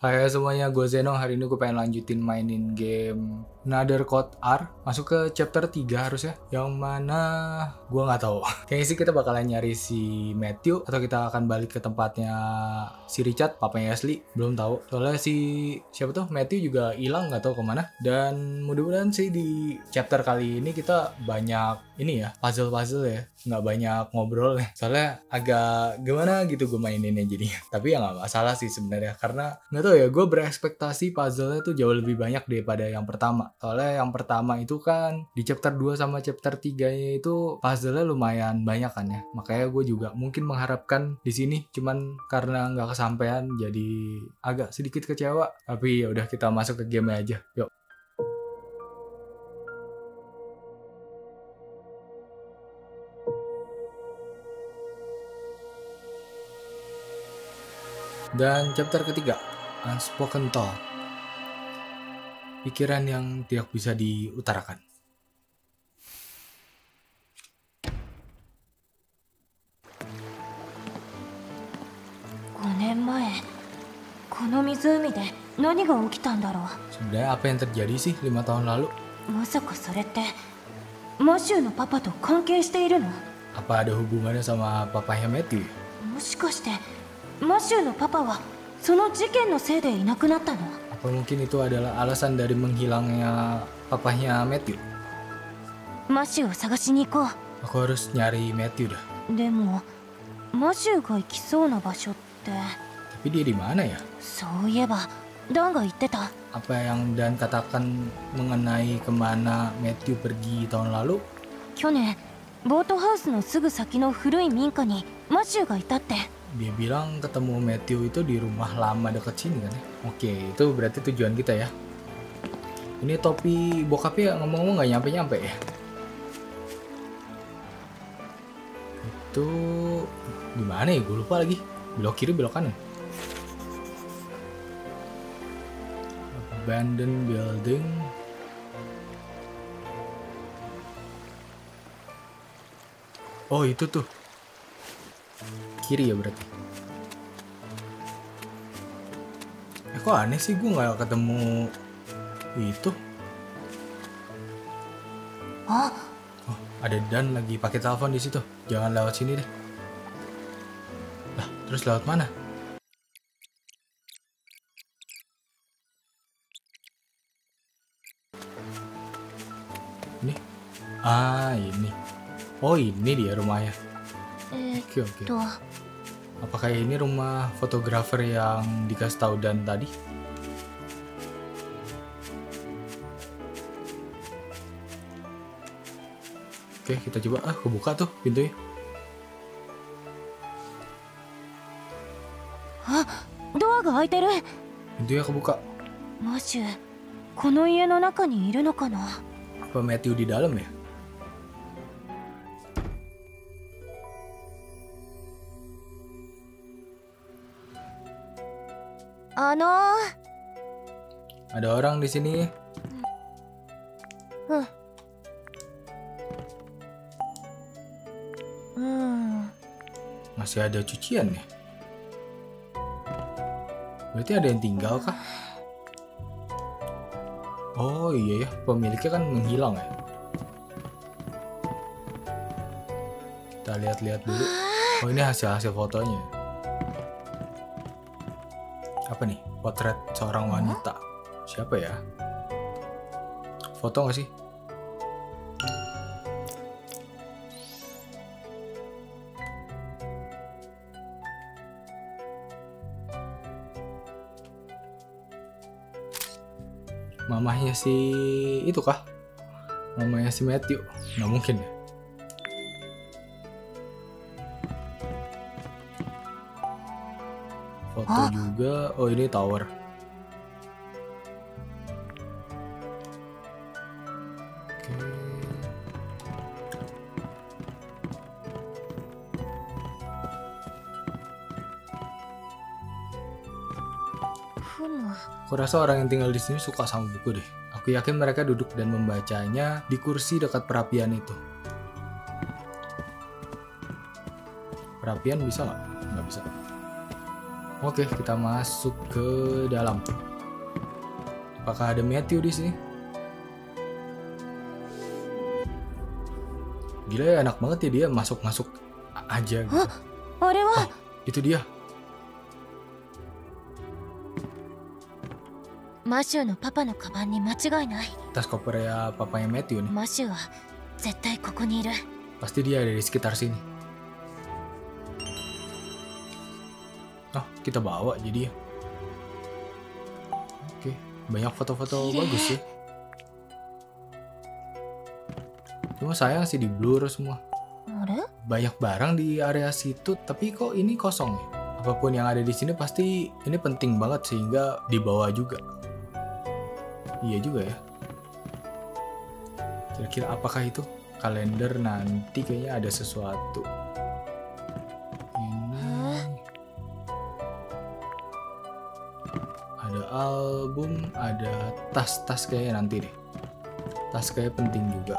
Hai semuanya, gue Zeno. Hari ini gue pengen lanjutin mainin game Another Code R. Masuk ke chapter 3 harusnya. Yang mana gue nggak tahu. Kayaknya sih kita bakalan nyari si Matthew, atau kita akan balik ke tempatnya si Richard, papanya Ashley. Belum tahu. Soalnya si siapa tuh Matthew juga hilang, nggak tahu kemana. Dan mudah-mudahan sih di chapter kali ini kita banyak ini ya, puzzle-puzzle ya. Nggak banyak ngobrol nih. Soalnya agak gimana gitu gue maininnya jadinya. Tapi ya nggak masalah sih sebenarnya, karena nggak tahu ya, gue berekspektasi puzzle-nya tuh jauh lebih banyak daripada yang pertama. Soalnya yang pertama itu kan di chapter 2 sama chapter 3-nya itu puzzle-nya lumayan banyak kan ya. Makanya gue juga mungkin mengharapkan di sini, cuman karena nggak kesampaian jadi agak sedikit kecewa. Tapi ya udah, kita masuk ke game aja. Yuk. Dan chapter ketiga, Unspoken Thought. Pikiran yang tidak bisa diutarakan. Sebenarnya apa yang terjadi sih 5 tahun lalu? Apa ada hubungannya sama papanya Matthew? Apa mungkin itu adalah alasan dari menghilangnya papanya Matthew? Aku harus nyari Matthew dah. Tapi dia di mana ya? Apa yang Dan katakan mengenai kemana Matthew pergi tahun lalu? Dia bilang ketemu Matthew itu di rumah lama deket sini kan ya? Oke, itu berarti tujuan kita ya. Ini topi bokapnya ngomong-ngomong nggak nyampe-nyampe ya? Itu gimana ya? Gue lupa lagi. Belok kiri, belok kanan. Abandoned building. Oh itu tuh. Kiri ya berarti. Kok aneh sih gue nggak ketemu itu. Oh, ada Dan lagi pakai telepon di situ. Jangan lewat sini deh. Lah, terus lewat mana? Ini? Ah, ini. Oh, ini dia rumahnya. Oke. Apakah ini rumah fotografer yang dikasih tahu Dan tadi? Oke, kita coba. Kebuka tuh pintunya. Pintunya kebuka. Apa Matthew di dalam ya? Ada orang di sini. Masih ada cucian ya? Berarti ada yang tinggal kah? Oh iya ya, pemiliknya kan menghilang ya. Kita lihat-lihat dulu. Oh, ini hasil fotonya. Apa nih? Potret seorang wanita. Siapa ya? Foto nggak sih? Mamahnya si itu kah? Mamahnya si Matthew? Nggak mungkin ya. Foto juga. Oh, ini tower. Oke. Aku rasa orang yang tinggal di sini suka sama buku deh. Aku yakin mereka duduk dan membacanya di kursi dekat perapian itu. Perapian bisa nggak? Nggak bisa. Oke, kita masuk ke dalam. Apakah ada Matthew di sini? Gila ya, enak banget ya dia masuk-masuk aja gitu. Oh, itu dia. マシューのパパのカバンに間違いない。 Tas kopernya papanya Matthew nih. マシューは絶対ここにいる。 Pasti dia ada di sekitar sini. Oh, kita bawa jadi ya. Oke, banyak foto-foto bagus ya. Cuma sayang sih di blur semua. あれ？ Banyak barang di area situ, tapi kok ini kosong ya? Apapun yang ada di sini pasti ini penting banget sehingga dibawa juga. Iya juga ya. Kira-kira apakah itu? Kalender nanti kayaknya ada sesuatu. Ini ada album, ada tas-tas kayaknya nanti deh. Tas kayak penting juga.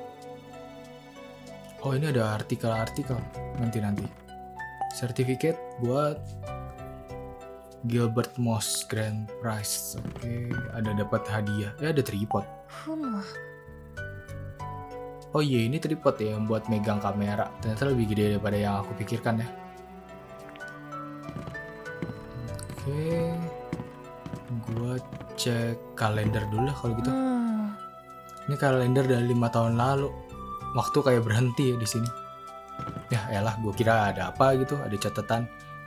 Oh, ini ada artikel-artikel nanti. Sertifikat buat Gilbert Moss Grand Prize. Oke, ada dapat hadiah. Ada tripod. ふむ。 Oh iya, ini tripod ya yang buat megang kamera. Ternyata lebih gede daripada yang aku pikirkan ya. Oke, gua cek kalender dulu lah kalau gitu. Ini kalender dari 5 tahun lalu. Waktu kayak berhenti ya di sini. Ya elah, gue kira ada apa gitu, ada catatan.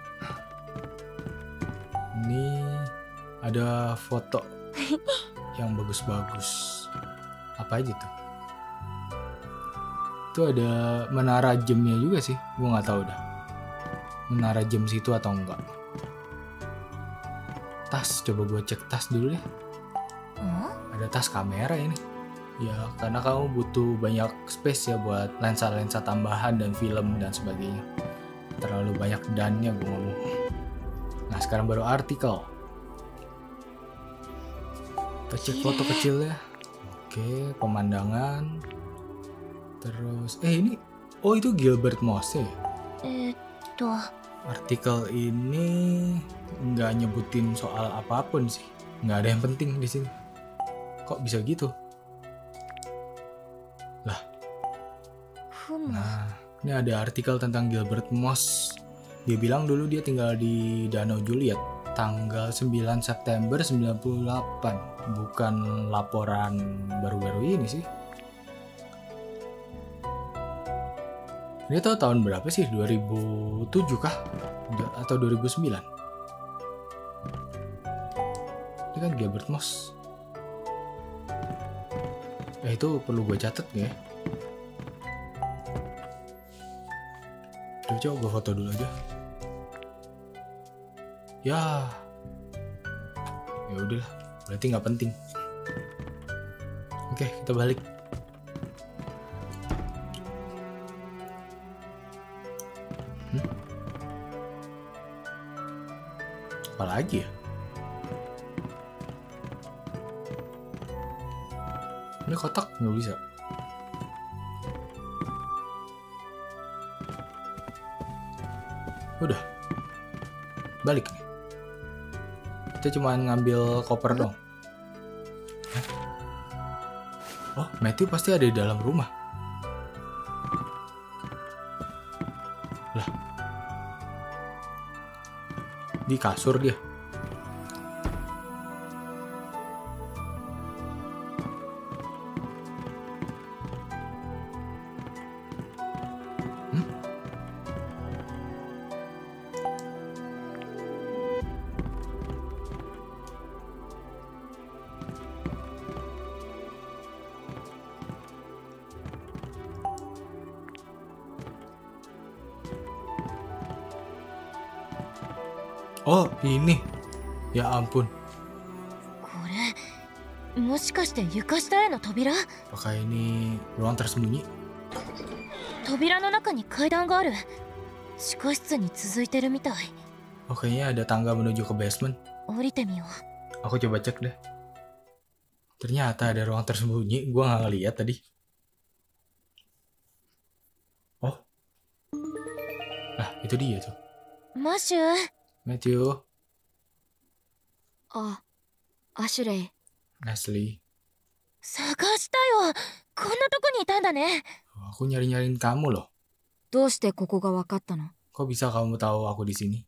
Ini ada foto yang bagus-bagus. Apa aja tuh? Itu ada menara jamnya juga sih. Gue nggak tahu dah. Menara jam situ atau enggak. Tas, coba gue cek tas dulu deh. Ada tas kamera ini. Ya, karena kamu butuh banyak space ya buat lensa-lensa tambahan dan film dan sebagainya. Terlalu banyak dannya gue ngomong. Nah, sekarang baru artikel. Kita cek foto kecilnya. Oke, pemandangan. Terus, ini, oh itu Gilbert Moss ya? と Artikel ini nggak nyebutin soal apapun sih. Nggak ada yang penting di sini. Kok bisa gitu? ふむ。 Nah, ini ada artikel tentang Gilbert Moss. Dia bilang dulu dia tinggal di Danau Juliet tanggal 9 September 98. Bukan laporan baru-baru ini sih. Dia tahu tahun berapa sih? 2007 kah? Atau 2009? Ini kan Gilbert Moss. Itu perlu gue catat nggak ya? Coba gue foto dulu aja. Ya udahlah, berarti nggak penting. Oke, kita balik. Apa lagi ya? Ini kotak nggak bisa. Udah balik nih. Kita cuma ngambil koper dong. Oh, Matthew pasti ada di dalam rumah. Lah, di kasur dia. Oh, ini. Ya ampun. これもしかして床下への扉？ Apakah ini ruang tersembunyi? 扉の中に階段がある。地下室に続いてるみたい。 Oh, kayaknya ada tangga menuju ke basement. 降りてみよう。 Aku coba cek deh. Ternyata ada ruang tersembunyi. Gua nggak ngeliat tadi. Oh. Nah, itu dia tuh. マシュー、 Matthew, あ、アシュレイ。 Leslie. 探したよ。こんなとこにいたんだね。 Aku nyari-nyariin kamu loh. どうしてここが分かったの？ Kok bisa kamu tahu aku di sini?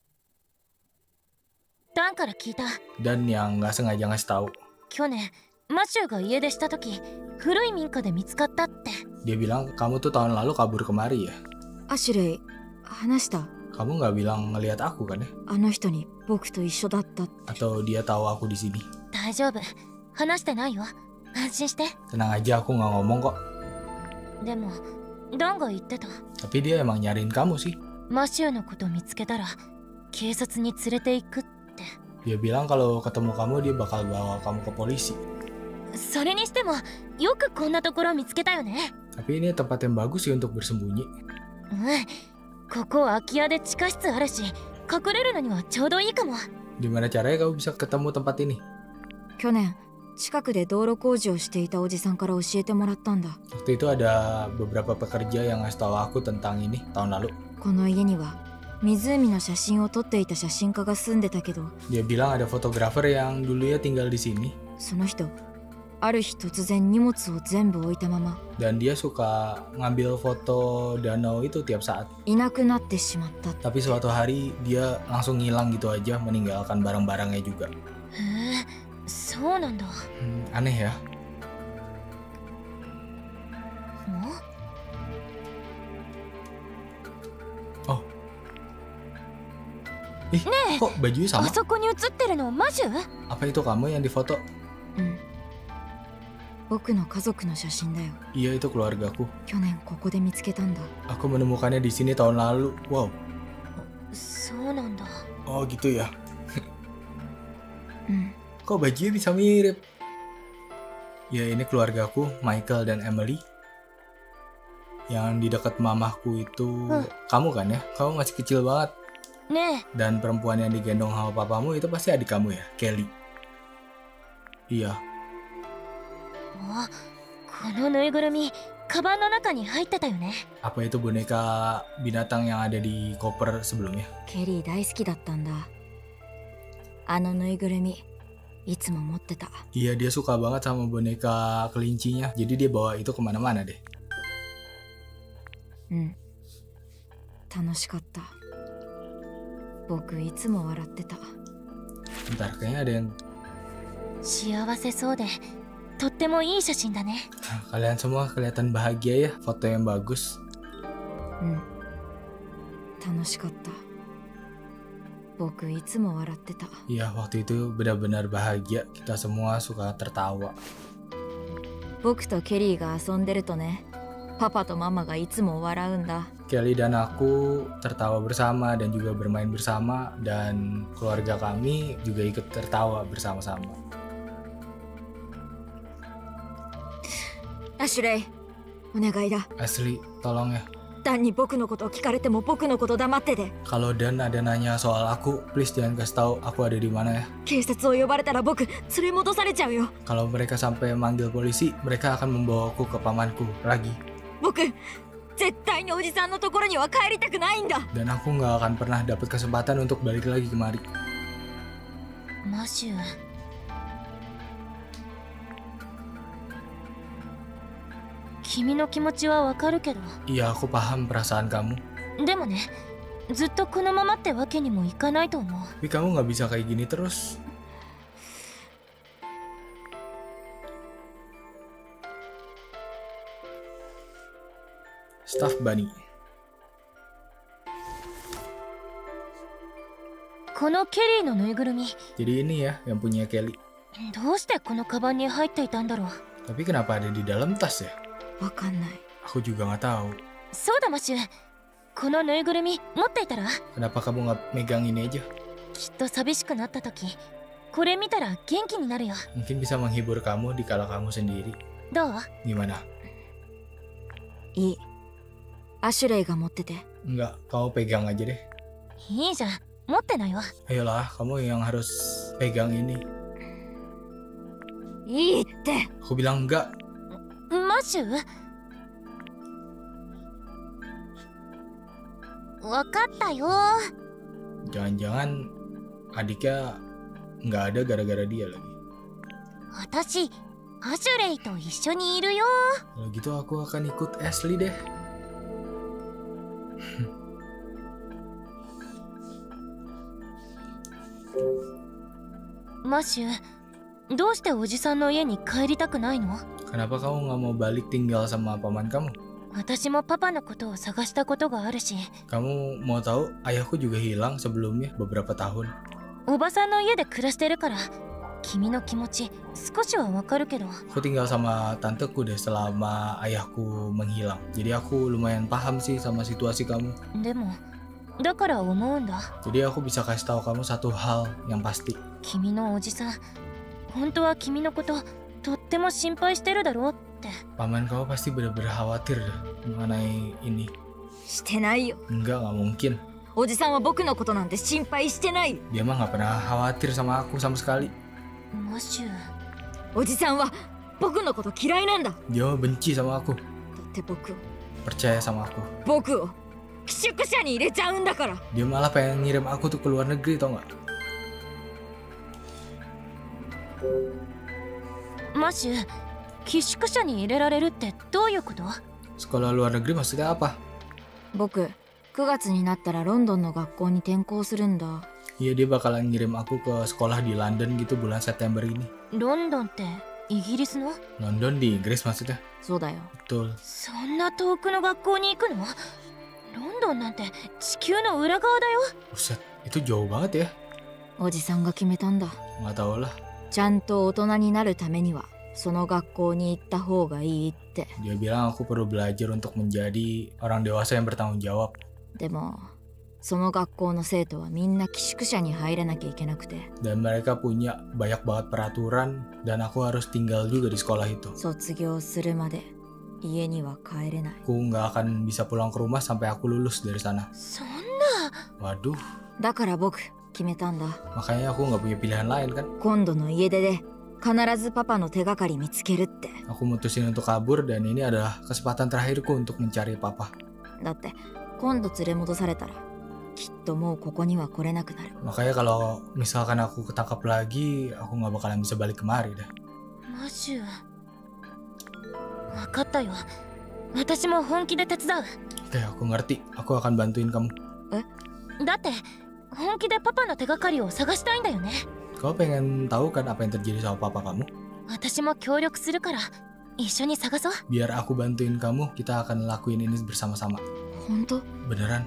ダンから聞いた。 Dan yang nggak sengaja ngasih tahu. 去年マシューが家出した時、古い民家で見つかったって。 Dia bilang kamu tuh tahun lalu kabur kemari ya. アシュレイ、話した？ Kamu nggak bilang ngelihat aku kan ya? あの人に僕と一緒だったって。 Atau dia tahu aku di sini? 大丈夫。話してないよ。安心して。 Tenang aja, aku nggak ngomong kok. でもダンが言ってた。 Tapi dia emang nyariin kamu sih. マシューのこと見つけたら警察に連れて行くって。 Dia bilang kalau ketemu kamu dia bakal bawa kamu ke polisi. それにしてもよくこんなところ見つけたよね。 Tapi ini tempat yang bagus sih untuk bersembunyi. うん。ここ空き家で地下室あるし、隠れるのにはちょうどいいかも。 Gimana caranya kamu bisa ketemu tempat ini? 去年近くで道路工事をしていたおじさんから教えてもらったんだ。 Waktu itu ada beberapa pekerja yang ngasih tahu aku tentang ini tahun lalu. この家には湖の写真を撮っていた写真家が住んでたけど、 Dia bilang ada fotografer yang dulunya tinggal di sini. その人ある日突然荷物を全部置いたまま Dan dia suka ngambil foto danau itu tiap saat. いなくなってしまった。 Tapi suatu hari dia langsung ngilang gitu aja, meninggalkan barang-barangnya juga. へえ、そうなんだ。 Aneh ya. お Oh. Ih, kok bajunya あ sama? そこに写ってるのマジュ？ Apa itu kamu yang difoto? うん。僕の家族の写真だよ。 Iya, itu keluargaku. 去年ここで見つけたんだ。 Aku menemukannya di sini tahun lalu. Wow. そうなんだ。 Oh gitu ya. うん。 Kok bajunya bisa mirip? Ya ini keluargaku, Michael dan Emily. Yang di dekat mamahku itu kamu kan ya? Kamu masih kecil banget. ねえ、 Dan perempuan yang digendong sama papamu itu pasti adik kamu ya, Kelly. Iya. あ、このぬいぐるみカバンの中に入ってたよね。 Apa itu boneka binatang yang ada di koper sebelumnya? ケリー大好きだったんだ。あのぬいぐるみいつも持ってた。 Iya, dia suka banget sama boneka kelincinya. Jadi dia bawa itu kemana-mana deh. うん。楽しかった。僕いつも笑ってた。 Bentar, kayaknya ada yang... 幸せそうでとってもいい写真だね。 Kalian semua kelihatan bahagia ya, foto yang bagus. うん。楽しかった。僕いつも笑ってた。 Iya, waktu itu benar-benar bahagia. Kita semua suka tertawa. 僕とケリーが遊んでるとね、パパとママがいつも笑うんだ。 Kelly dan aku tertawa bersama dan juga bermain bersama, dan keluarga kami juga ikut tertawa bersama-sama. アシュレイ、お願いだ。 Asli, tolong ya. ダンに僕のこと聞かれても僕のこと黙ってて。 Kalau Dan ada nanya soal aku, please jangan kasih tahu aku ada di mana ya. 警察を呼ばれたら僕連れ戻されちゃうよ。 Kalau mereka sampai manggil polisi, mereka akan membawaku ke pamanku lagi. 僕絶対におじさんのところには帰りたくないんだ。 Dan aku nggak akan pernah dapat kesempatan untuk balik lagi kemari. マシュー、君の気持ちはわかるけど。 Iya, aku paham perasaan kamu. でもね、ずっとこのままってわけにもいかないと思う。 Tapi kamu nggak bisa kayak gini terus. Stuffed Bunny. このケリーのぬいぐるみ、 Jadi ini ya yang punya Kelly. どうしてこのカバンに入っていたんだろう。 Tapi kenapa ada di dalam tas ya? わかんない。 Aku juga nggak tahu. そうだマシュー、このぬいぐるみ持っていたら？ Kenapa kamu nggak megang ini aja? きっと寂しくなった時、これ見たら元気になるよ。 Mungkin bisa menghibur kamu di kala kamu sendiri. どう？ Gimana? いい。アシュレイが持ってて。 Enggak, kamu pegang aja deh. いいじゃん、持ってないわ。 Ayolah, kamu yang harus pegang ini. いいって。 Aku bilang enggak. マシュー、わかったよ。 Jangan-jangan adiknya nggak ada gara-gara dia lagi. 私アシュレイと一緒にいるよ。 Kalau gitu aku akan ikut Ashley deh. マッシュ、どうしておじさんの家に帰りたくないの？ Kenapa kamu nggak mau balik tinggal sama paman kamu? 私もパパのことを探したことがあるし、 Kamu mau tahu, ayahku juga hilang sebelumnya beberapa tahun. おばさんの家で暮らしてるから君の気持ち少しはわかるけど。 Aku tinggal sama tanteku deh selama ayahku menghilang. Jadi aku lumayan paham sih sama situasi kamu. でもだから思うんだ。 Jadi aku bisa kasih tahu kamu satu hal yang pasti. 君のおじさん本当は君のこととっても心配してるだろうって。 Paman kamu pasti benar-benar khawatir deh mengenai ini. してないよ。 Enggak, nggak mungkin. おじさんは僕のことなんて心配してない。 Dia mah nggak pernah khawatir sama aku sama sekali. マッシュ、 おじさんは僕のこと嫌いなんだ。 Dia mah benci sama aku. だって僕 Percaya sama aku. 僕を寄宿舎に入れちゃうんだから。 Dia malah pengen ngirim aku tuh ke luar negeri, tau nggak? マッシュ、寄宿舎に入れられるってどういうこと？ Sekolah luar negeri maksudnya apa? 僕9月になったらロンドンの学校に転校するんだ。 Iya, dia bakalan ngirim aku ke sekolah di London gitu bulan September ini. ロンドンってイギリスの？ London di Inggris maksudnya? そうだよ。 Betul. そんな遠くの学校に行くの？ロンドンなんて地球の裏側だよ。 Buset, itu jauh banget ya. おじさんが決めたんだ。 Nggak tahu lah. ちゃんと大人になるためにはその学校に行った方がいいって。 Dia bilang aku perlu belajar untuk menjadi orang dewasa yang bertanggung jawab. でもその学校の生徒はみんな寄宿舎に入らなきゃいけなくて。 Dan mereka punya banyak banget peraturan dan aku harus tinggal juga di sekolah itu. 卒業するまで家には帰れない。 Aku nggak akan bisa pulang ke rumah sampai aku lulus dari sana. そんな。 Waduh, だから僕決めたんだ。 makanya aku nggak punya pilihan lain kan. 今度の家出で必ずパパの手がかり見つけるって。 Aku mutusin untuk kabur dan ini adalah kesempatan terakhirku untuk mencari papa. だって今度連れ戻されたらきっともうここには来れなくなる。 Makanya kalau misalkan aku ketangkap lagi, aku nggak bakalan bisa balik kemari dah. マッシュ、分かったよ。私も本気で手伝う。 Oke, aku ngerti. Aku akan bantuin kamu. だって本気でパパの手がかりを探したいんだよね。 Kau pengen tahu kan apa yang terjadi sama papa kamu? 私も協力するから一緒に探そう。 Biar aku bantuin kamu, kita akan lakuin ini bersama-sama. 本当？ Beneran?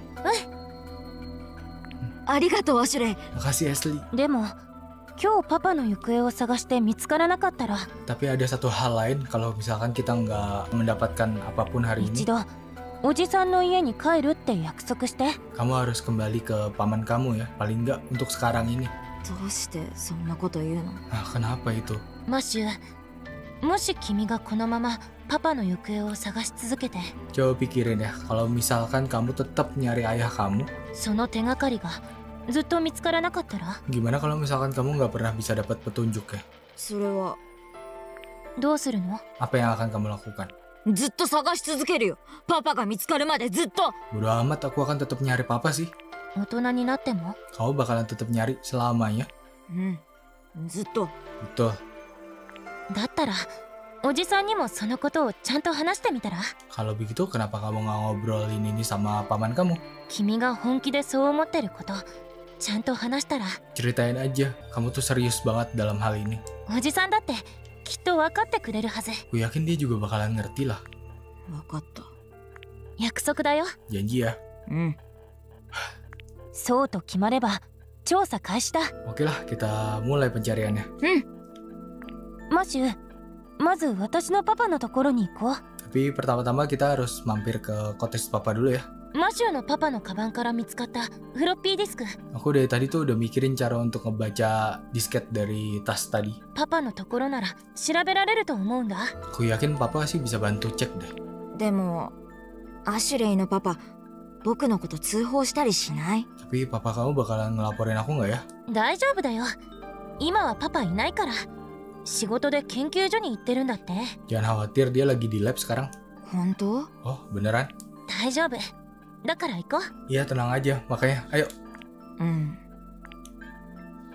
ありがとうアシュレイ。 Makasih Ashley. でも今日パパの行方を探して見つからなかったら Tapi ada satu hal lain kalau misalkan kita nggak mendapatkan apapun hari 一 ini. 度おじさんの家に帰るって約束して。 Kamu harus kembali ke paman kamu ya. Paling nggak untuk sekarang ini. どうしてそんなこと言うの？ Ah, kenapa itu? マッシュ、もし君がこのままパパの行方を探し続けて Coba pikirin ya, kalau misalkan kamu tetap nyari ayah kamu, その手がかりがずっと見つからなかったら gimana kalau misalkan kamu nggak pernah bisa dapat petunjuk ya? それはどうするの？ Apa yang akan kamu lakukan? ずっと探し続けるよ。パパが見つかるまでずっと。 Bodo amat, aku akan tetap nyari papa sih. 大人になっても？ Kamu bakalan tetap nyari selamanya. うんずっと。 Betul. だったらおじさんにもそのことをちゃんと話してみたら？ Kalau begitu, kenapa kamu nggak ngobrolin ini sama paman kamu? 君が本気でそう思ってることちゃんと話したら Ceritain aja, kamu tuh serius banget dalam hal ini. おじさんだってきっと分かってくれるはず。 Aku yakin dia juga bakalan ngerti lah. わかった。 約束だよ。 Janji ya. うん。 そうと決まれば調査開始だ。 Oke lah, kita mulai pencariannya. マシュ、まず私のパパのところに行こ Tapi pertama-tama kita harus mampir ke cottage papa dulu ya. う。マシュのパパのカバンから見つかったフロッピーディスク。 Aku dari tadi tuh udah mikirin cara untuk ngebaca disket dari tas tadi. パパのところなら調べられると思うんだ。 Aku yakin papa sih bisa bantu cek deh. でもアシュレイのパパ僕のこと通報したりしない？ Tapi papa kamu bakalan ngelaporin aku nggak ya? 大丈夫だよ。今はパパいないから。仕事で研究所に行ってるんだって。 Jangan khawatir, dia lagi di lab sekarang. 本当？ Oh, beneran? 大丈夫。だから行こう。 Iya, tenang aja. Makanya, ayo. うん。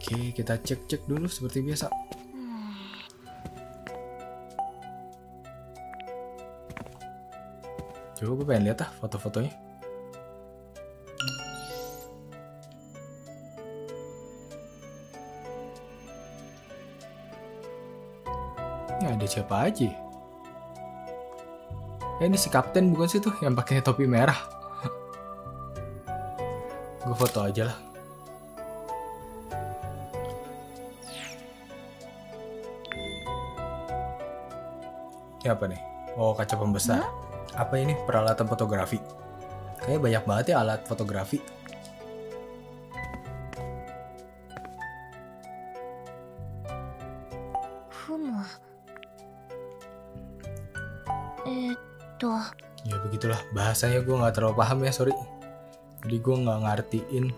Oke, kita cek-cek dulu seperti biasa. Coba gue pengen lihat foto-fotonya. Ini ada siapa aja? Ini si kapten bukan sih tuh yang pakai topi merah? Gue foto aja lah. Ini apa nih? Oh, kaca pembesar. Apa ini? Peralatan fotografi. Kayaknya banyak banget ya alat fotografi. Ya begitulah, bahasanya gue nggak terlalu paham ya, sorry. Jadi gue nggak ngertiin.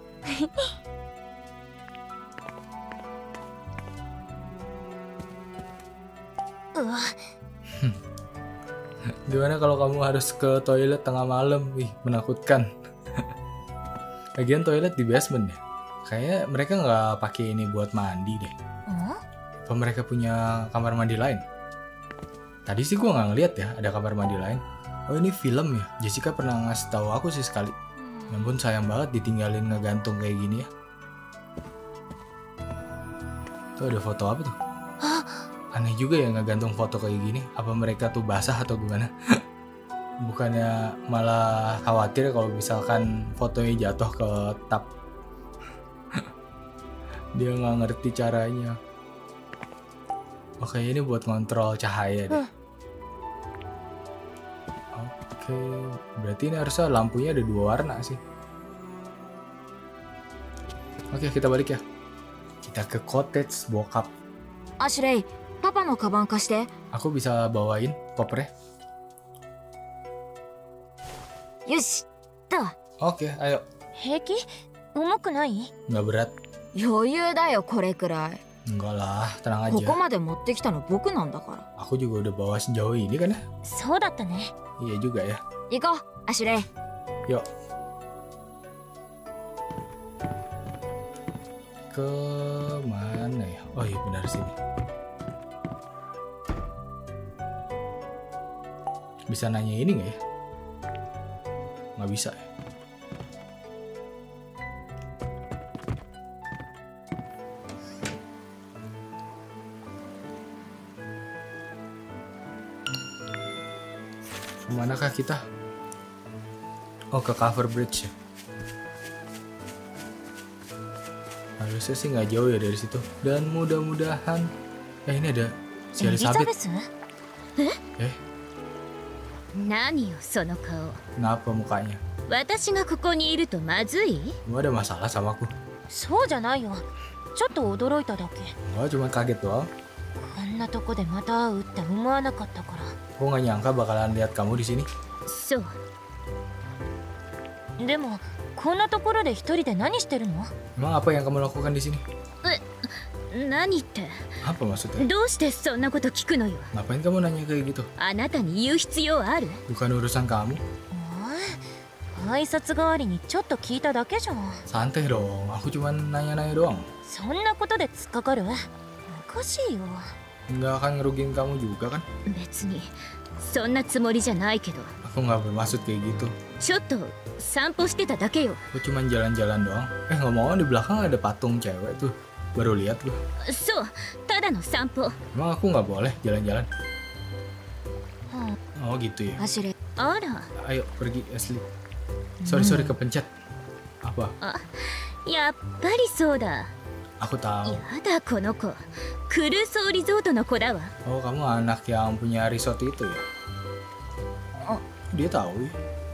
Gimana kalau kamu harus ke toilet tengah malam? Wih, menakutkan. Lagian toilet di basement ya. Kayaknya mereka nggak pakai ini buat mandi deh. Apa mereka punya kamar mandi lain? Tadi sih gue nggak ngeliat ya ada kamar mandi lain. Oh, ini film ya. Jessica pernah ngasih tahu aku sih sekali. Namun sayang banget ditinggalin ngegantung kayak gini ya. Tuh ada foto apa tuh? Aneh juga ya ngegantung foto kayak gini. Apa mereka tuh basah atau gimana? Bukannya malah khawatir kalau misalkan fotonya jatuh ke tap. Dia nggak ngerti caranya. Oke, ini buat ngontrol cahaya deh. Oke, berarti ini harusnya lampunya ada 2 warna sih. Oke, kita balik ya. Kita ke cottage bokap. アシュレイ、パパのカバン貸して。 Aku bisa bawain kopernya. よし、と。 Oke, ayo. 平気？重くない？ Nggak berat. 余裕だよこれくらい。 Enggak lah, tenang ここ aja. まで持ってきたの僕なんだから。 Aku juga udah bawa sejauh ini kan ya? そうだったね。 Iya juga ya. 行こう、アシュレイ。 Yuk. Ke mana ya? Oh iya benar sini. Bisa nanya ini nggak ya? Nggak bisa ya? Kemanakah kita? Oh, ke cover bridge ya? Harusnya sih nggak jauh ya dari situ. Dan mudah-mudahan... ini ada si エリザ Elizabeth. ベス？ 何よその顔。 Kenapa mukanya? 私がここにいるとまずい？ Gua ada masalah sama aku? そうじゃないよ。ちょっと驚いただけ。 Gua cuma kaget doang. こんなとこでまた会うって思わなかったから。 Gua nggak nyangka bakalan lihat kamu di sini. そう。 でもこんなところで一人で何してるの？ Emang apa yang kamu lakukan di sini? 何って Apa maksudnya? どうしてそんなこと聞くのよ。 Ngapain kamu nanya kayak gitu? あなたに言う必要ある？ Bukan urusan kamu. 挨拶代わりにちょっと聞いただけじゃん。 Santai dong, aku cuma nanya-nanya doang. そんなことで突っかかる？おかしいよ。 Nggak akan ngerugiin kamu juga kan? 別にそんなつもりじゃないけど、 Aku nggak bermaksud kayak gitu. ちょっと散歩してただけよ。 Aku cuma jalan-jalan doang. Ngomong-ngomong di belakang ada patung cewek tuh. Baru lihat tuh. そう、ただの散歩。 Emang aku nggak boleh jalan-jalan? Oh gitu ya. アシュレイ。 あら、 Ayo pergi Ashley. Sorry kepencet. Apa? やっぱりそうだ。 Aku tahu. やだこの子、クルーソーリゾートの子だわ。 Oh, kamu anak yang punya resort itu ya? Oh, dia tahu ya.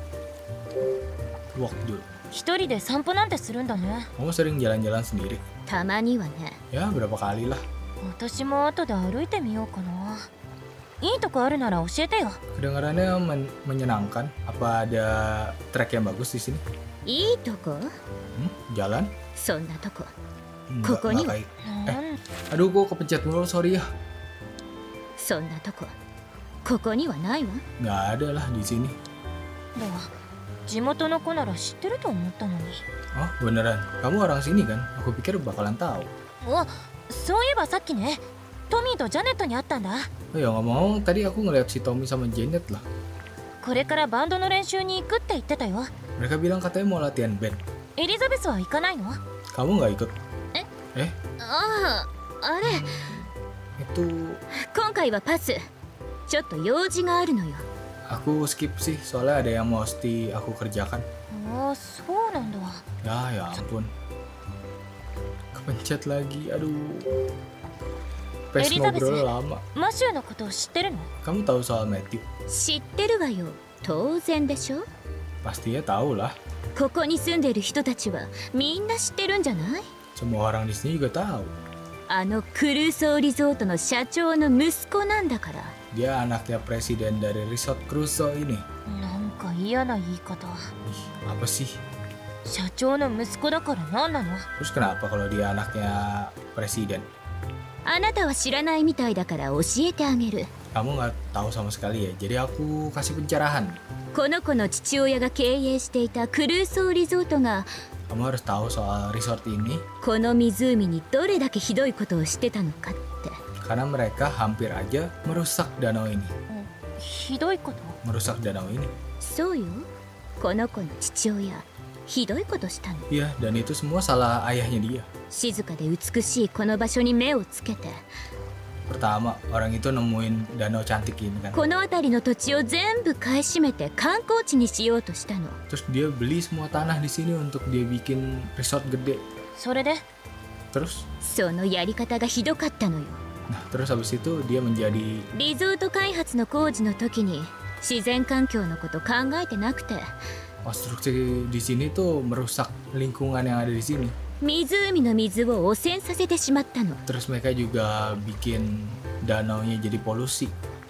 Walk dulu. 一人で散歩なんてするんだね。 Kamu sering jalan-jalan sendiri? たまにはね。 Ya, berapa kali lah. 私も後で歩いてみようかな。いいとこあるなら教えてよ。 Kedengarannya menyenangkan. Apa ada trek yang bagus di sini? いいとこ？ Jalan? そんなとこ。 Enggak, Kok ini? enggak kayak. なん Aduh, kok kepencet mulu, sorry ya. そんなとこ。ここにはないわ。 Nggak ada lah di sini. だ地元の子なら知ってると思ったのに。 Oh, beneran? Kamu orang sini kan? Aku pikir bakalan tahu. お、そういえばさっきね、トミーとジャネットに会ったんだ。 Oh ya ngomong, tadi aku ngeliat si Tommy sama Janet lah. これからバンドの練習に行くって言ってたよ。 Mereka bilang katanya mau latihan band. エリザベスは行かないの？ Kamu nggak ikut? ああ、あれ、 Itu 今回はパス。ちょっと用事があるのよ。 aku skip sih, soalnya ada yang mesti aku kerjakan. ああ、そうなんだ。 Ya ampun. Kepencet lagi, aduh. Pes Elizabeth. ngobrol lama. マシューのことを知ってるの？ Kamu tahu soal Matthew? 知ってるわよ。当然でしょ。 Pastinya tahu lah. ここに住んでる人たちはみんな知ってるんじゃない？ Semua orang di sini juga tahu. あのクルーソーリゾートの社長の息子なんだから。 Dia anaknya presiden dari Resort Crusoe ini. なんか嫌な言い方。 Ih, apa sih? 社長の息子だから何なの？ Terus kenapa kalau dia anaknya presiden? あなたは知らないみたいだから教えてあげる。 Kamu nggak tahu sama sekali ya, jadi aku kasih pencerahan. この子の父親が経営していたクルーソーリゾートが Kamu harus tahu soal resort ini この湖にどれだけひどいことをしてたのかって。 karena mereka hampir aja merusak danau ini. ひどいこと？ Merusak danau ini. そうよ。この子の父親、ひどいことしたの。 Iya, dan itu semua salah ayahnya dia. 静かで美しいこの場所に目をつけて、 Pertama, orang itu nemuin danau cantik ini kan. この辺りの土地を全部買い占めて観光地にしようとしたの。 Terus dia beli semua tanah di sini untuk dia bikin resort gede. それで？ Terus, そのやり方がひどかったのよ。 nah terus habis itu dia menjadi リゾート開発の工事の時に自然環境のこと考えてなくて、 konstruksi di sini tuh merusak lingkungan yang ada di sini. 湖の水を汚染させてしまったの。 Terus mereka juga bikin danaunya jadi polusi.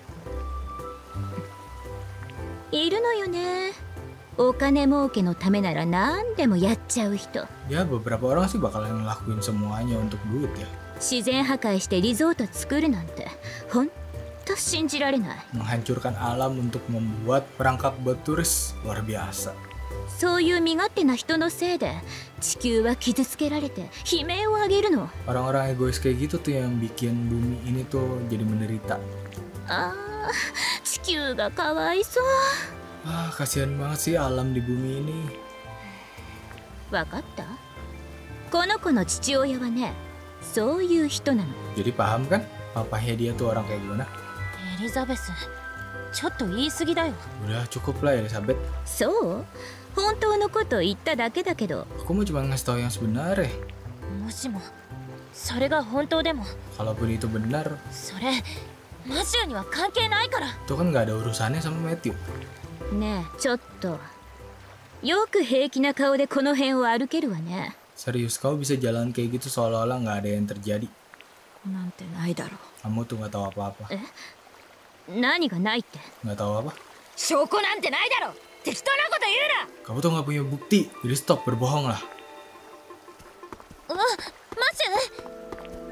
いるのよね。お金儲けのためなら何でもやっちゃう人。 Ya beberapa orang sih bakalan ngelakuin semuanya untuk duit ya. 自然破壊してリゾート作るなんてほんと信じられない。 Menghancurkan alam untuk membuat perangkap buat turis, luar biasa. そういう身勝手な人のせいで地球は傷つけられて悲鳴を上げるの。 Orang-orang egois kayak gitu tuh yang bikin bumi ini tuh jadi menderita. ああ、地球がかわいそう。 Ah, kasihan banget sih alam di bumi ini. わかった？この子の父親はね、そういう人なの。 Jadi paham kan? Papahnya dia tuh orang kayak gimana? エリザベス、ちょっと言い過ぎだよ。 Udah cukup lah Elizabeth. そう？本当のことを言っただけだけど。 Aku mau cuma ngasih tahu yang sebenarnya. もしもそれが本当でも、 Kalaupun itu benar, それマシューには関係ないから。 itu kan nggak ada urusannya sama Matthew. ねえ、ちょっと。よく平気な顔でこの辺を歩けるわね。 Serius, kau bisa jalan kayak gitu seolah-olah nggak ada yang terjadi. なんてないだろう。 Kamu tuh nggak tahu apa-apa. 何がないって。 Nggak tahu apa? 証拠なんてないだろう。適当なこと言うな。 Kamu tuh nggak punya bukti. Jadi stop berbohong lah. マシュー？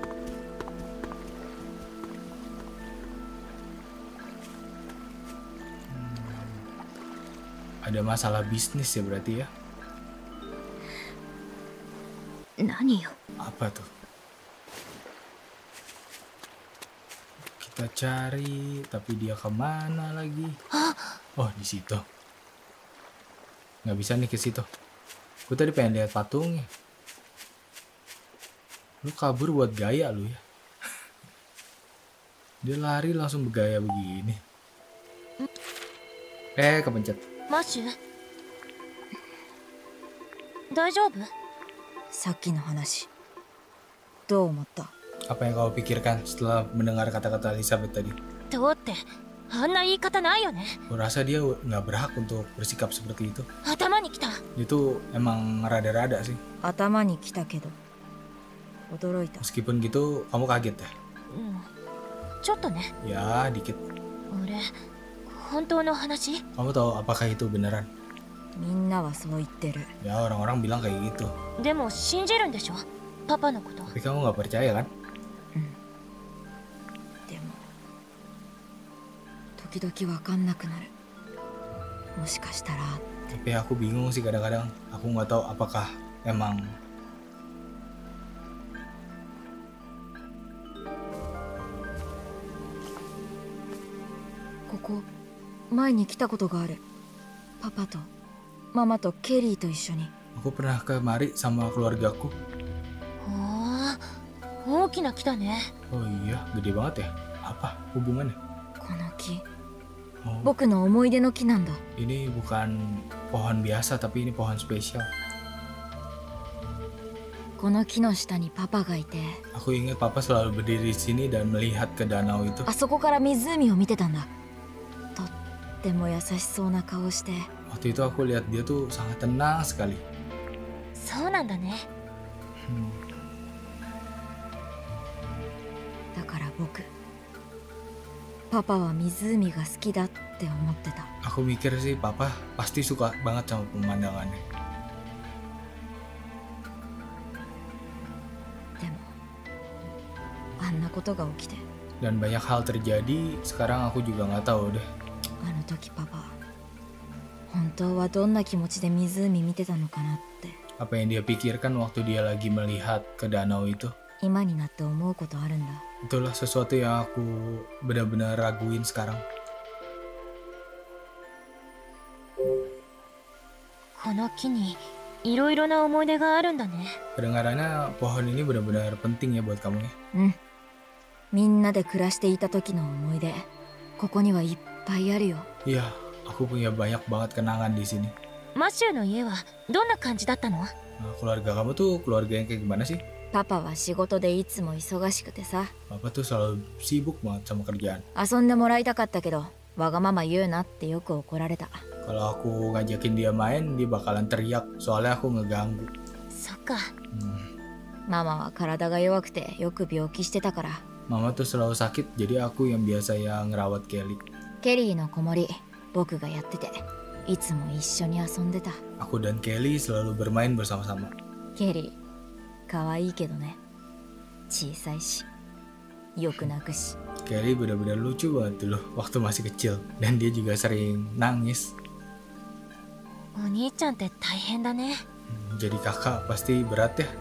Ada masalah bisnis ya berarti ya? 何よ。 Apa tuh? Kita cari, tapi dia kemana lagi? Oh, di situ. Nggak bisa nih ke situ. Gue tadi pengen lihat patungnya. Lu kabur buat gaya lu ya. Dia lari langsung bergaya begini. Kepencet. マシュー？大丈夫？ さっきの話どう思った？ Apa yang kau pikirkan setelah mendengar kata-kata Elizabeth tadi? どうってあんな言い方ないよね。 Aku rasa dia nggak berhak untuk bersikap seperti itu. 頭にきた。 Itu emang rada-rada sih. 頭にきたけど驚いた。 Meskipun gitu, kamu kaget ya? うん。ちょっとね。 Ya, dikit. 俺、本当の話？ Kamu tahu apakah itu beneran? みんなはそう言ってる。 Ya, orang-orang bilang kayak gitu. でも信じるんでしょ？パパのこと。 Tapi kamu nggak percaya kan? でも時々わかんなくなる。もしかしたら Tapi aku bingung sih kadang-kadang. Aku nggak tahu apakah emang こ前に来たことがある。パパとママとケリーと一緒に。 Aku pernah kemari sama keluargaku. 大きな木だね。 Oh iya, gede banget ya. Apa hubungannya? この木 Oh, 僕の思い出の木なんだ。 ini bukan pohon biasa tapi ini pohon spesial. この木の下にパパがいて、 Aku ingat papa selalu berdiri di sini dan melihat ke danau itu. あそこから湖を見てたんだ。とっても優しそうな顔して。 Waktu itu aku lihat dia tuh sangat tenang sekali. そうなんだね。 だから僕、パパは湖が好きだって思ってた。 Aku mikir sih papa pasti suka banget sama pemandangannya. でもあんなことが起きて、 Dan banyak hal terjadi, sekarang aku juga nggak tahu deh. あの時パパ本当はどんな気持ちで湖見てたのかなって Apa yang dia pikirkan waktu dia lagi melihat ke danau itu. 今になって思うことあるんだ。 Itulah sesuatu yang aku benar-benar raguin sekarang. この木にいろいろな思い出があるんだね。 Kedengarannya pohon ini benar-benar penting ya buat kamu ya. うん。みんなで暮らしていた時の思い出、ここにはいっぱいあるよ。 Iya, aku punya banyak banget kenangan di sini. マシューの家はどんな感じだったの？ Nah, keluarga kamu tuh keluarga yang kayak gimana sih? パパは仕事でいつも忙しくてさ、 Papa tuh selalu sibuk banget sama kerjaan. 遊んでもらいたかったけど、わがまま言うなってよく怒られた。 Kalau aku ngajakin dia main, dia bakalan teriak soalnya aku ngeganggu. そっか。 ママは体が弱くてよく病気してたから。 Mama tuh selalu sakit, jadi aku yang biasa yang ngerawat Kelly. ケリーの子守、僕がやってて、いつも一緒に遊んでた。 Aku dan Kelly selalu bermain bersama-sama. ケリー、可愛いけどね。小さいし、よく泣くし。 Kelly benar-benar lucu banget dulu waktu masih kecil. Dan dia juga sering nangis. お兄ちゃんって大変だね。 Jadi kakak pasti berat ya.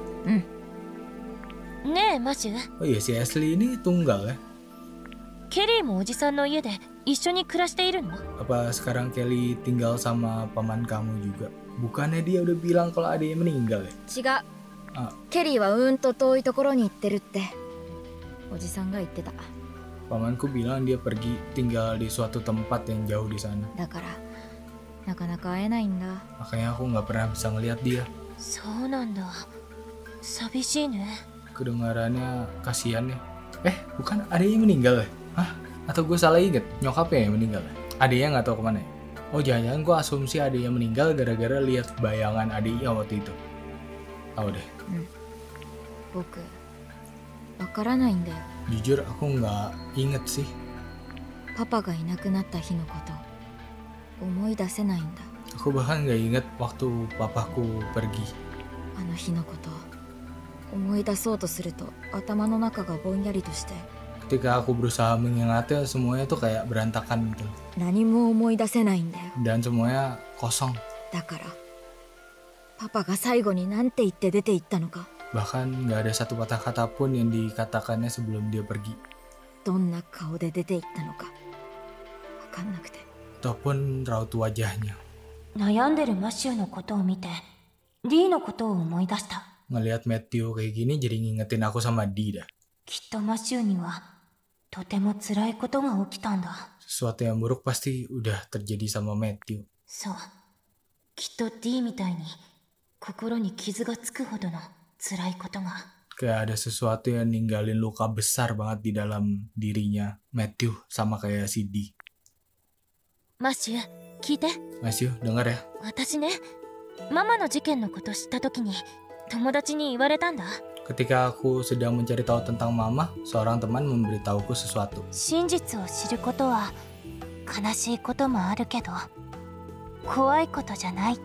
ねえマシュー、 Oh iya, si Ashley ini tunggal ya? ケリーもおじさんの家で一緒に暮らしているの？ Apa sekarang Kelly tinggal sama paman kamu juga? Bukannya dia udah bilang kalau adiknya meninggal ya? 違う。 あケリーはと遠いところに行ってるって、おじさんが言ってた。 Pamanku bilang dia pergi tinggal di suatu tempat yang jauh di sana. だから、なかなか会えないんだ。 Makanya aku nggak pernah bisa ngeliat dia. そうなんだ。寂しいね。 Kedengarannya kasihan ya. Bukan adiknya meninggal ya? Hah? Atau gue salah inget? Nyokapnya yang meninggal ya? Adiknya nggak tahu kemana ya? Oh jangan-jangan gue asumsi adiknya meninggal gara-gara lihat bayangan adiknya waktu itu. Tahu deh. 僕、わからないんだよ。 Jujur aku nggak inget sih. パパがいなくなった日のこと、思い出せないんだ。 Aku bahkan nggak inget waktu papaku pergi. あの日のこと、思い出そうとすると頭の中がぼんやりとして、 Ketika aku berusaha mengingatnya, semuanya tuh kayak berantakan gitu. 何も思い出せないんだよ。 Dan semuanya kosong. だから、パパが最後になんて言って出て行ったのか、 Bahkan nggak ada satu patah kata pun yang dikatakannya sebelum dia pergi. どんな顔で出て行ったのか、わかんなくて。 Ataupun raut wajahnya. 悩んでるマシューのことを見て、リーのことを思い出した。 Ngelihat Matthew kayak gini jadi ngingetin aku sama Dee dah. きっとマシューにはとても辛いことが起きたんだ。 Sesuatu yang buruk pasti udah terjadi sama Matthew. そう。きっと D みたいに心に傷がつくほどの辛いことが。 Kayak ada sesuatu yang ninggalin luka besar banget di dalam dirinya Matthew sama kayak si Dee. マシュー、聞いて。 Matthew, denger ya. 私ね、ママの事件のこと知った時に友達に言われたんだ。 Ketika aku sedang mencari tahu tentang mama, seorang teman memberitahuku sesuatu. 真実を知ることは悲しいこともあるけど、怖いことじゃないって。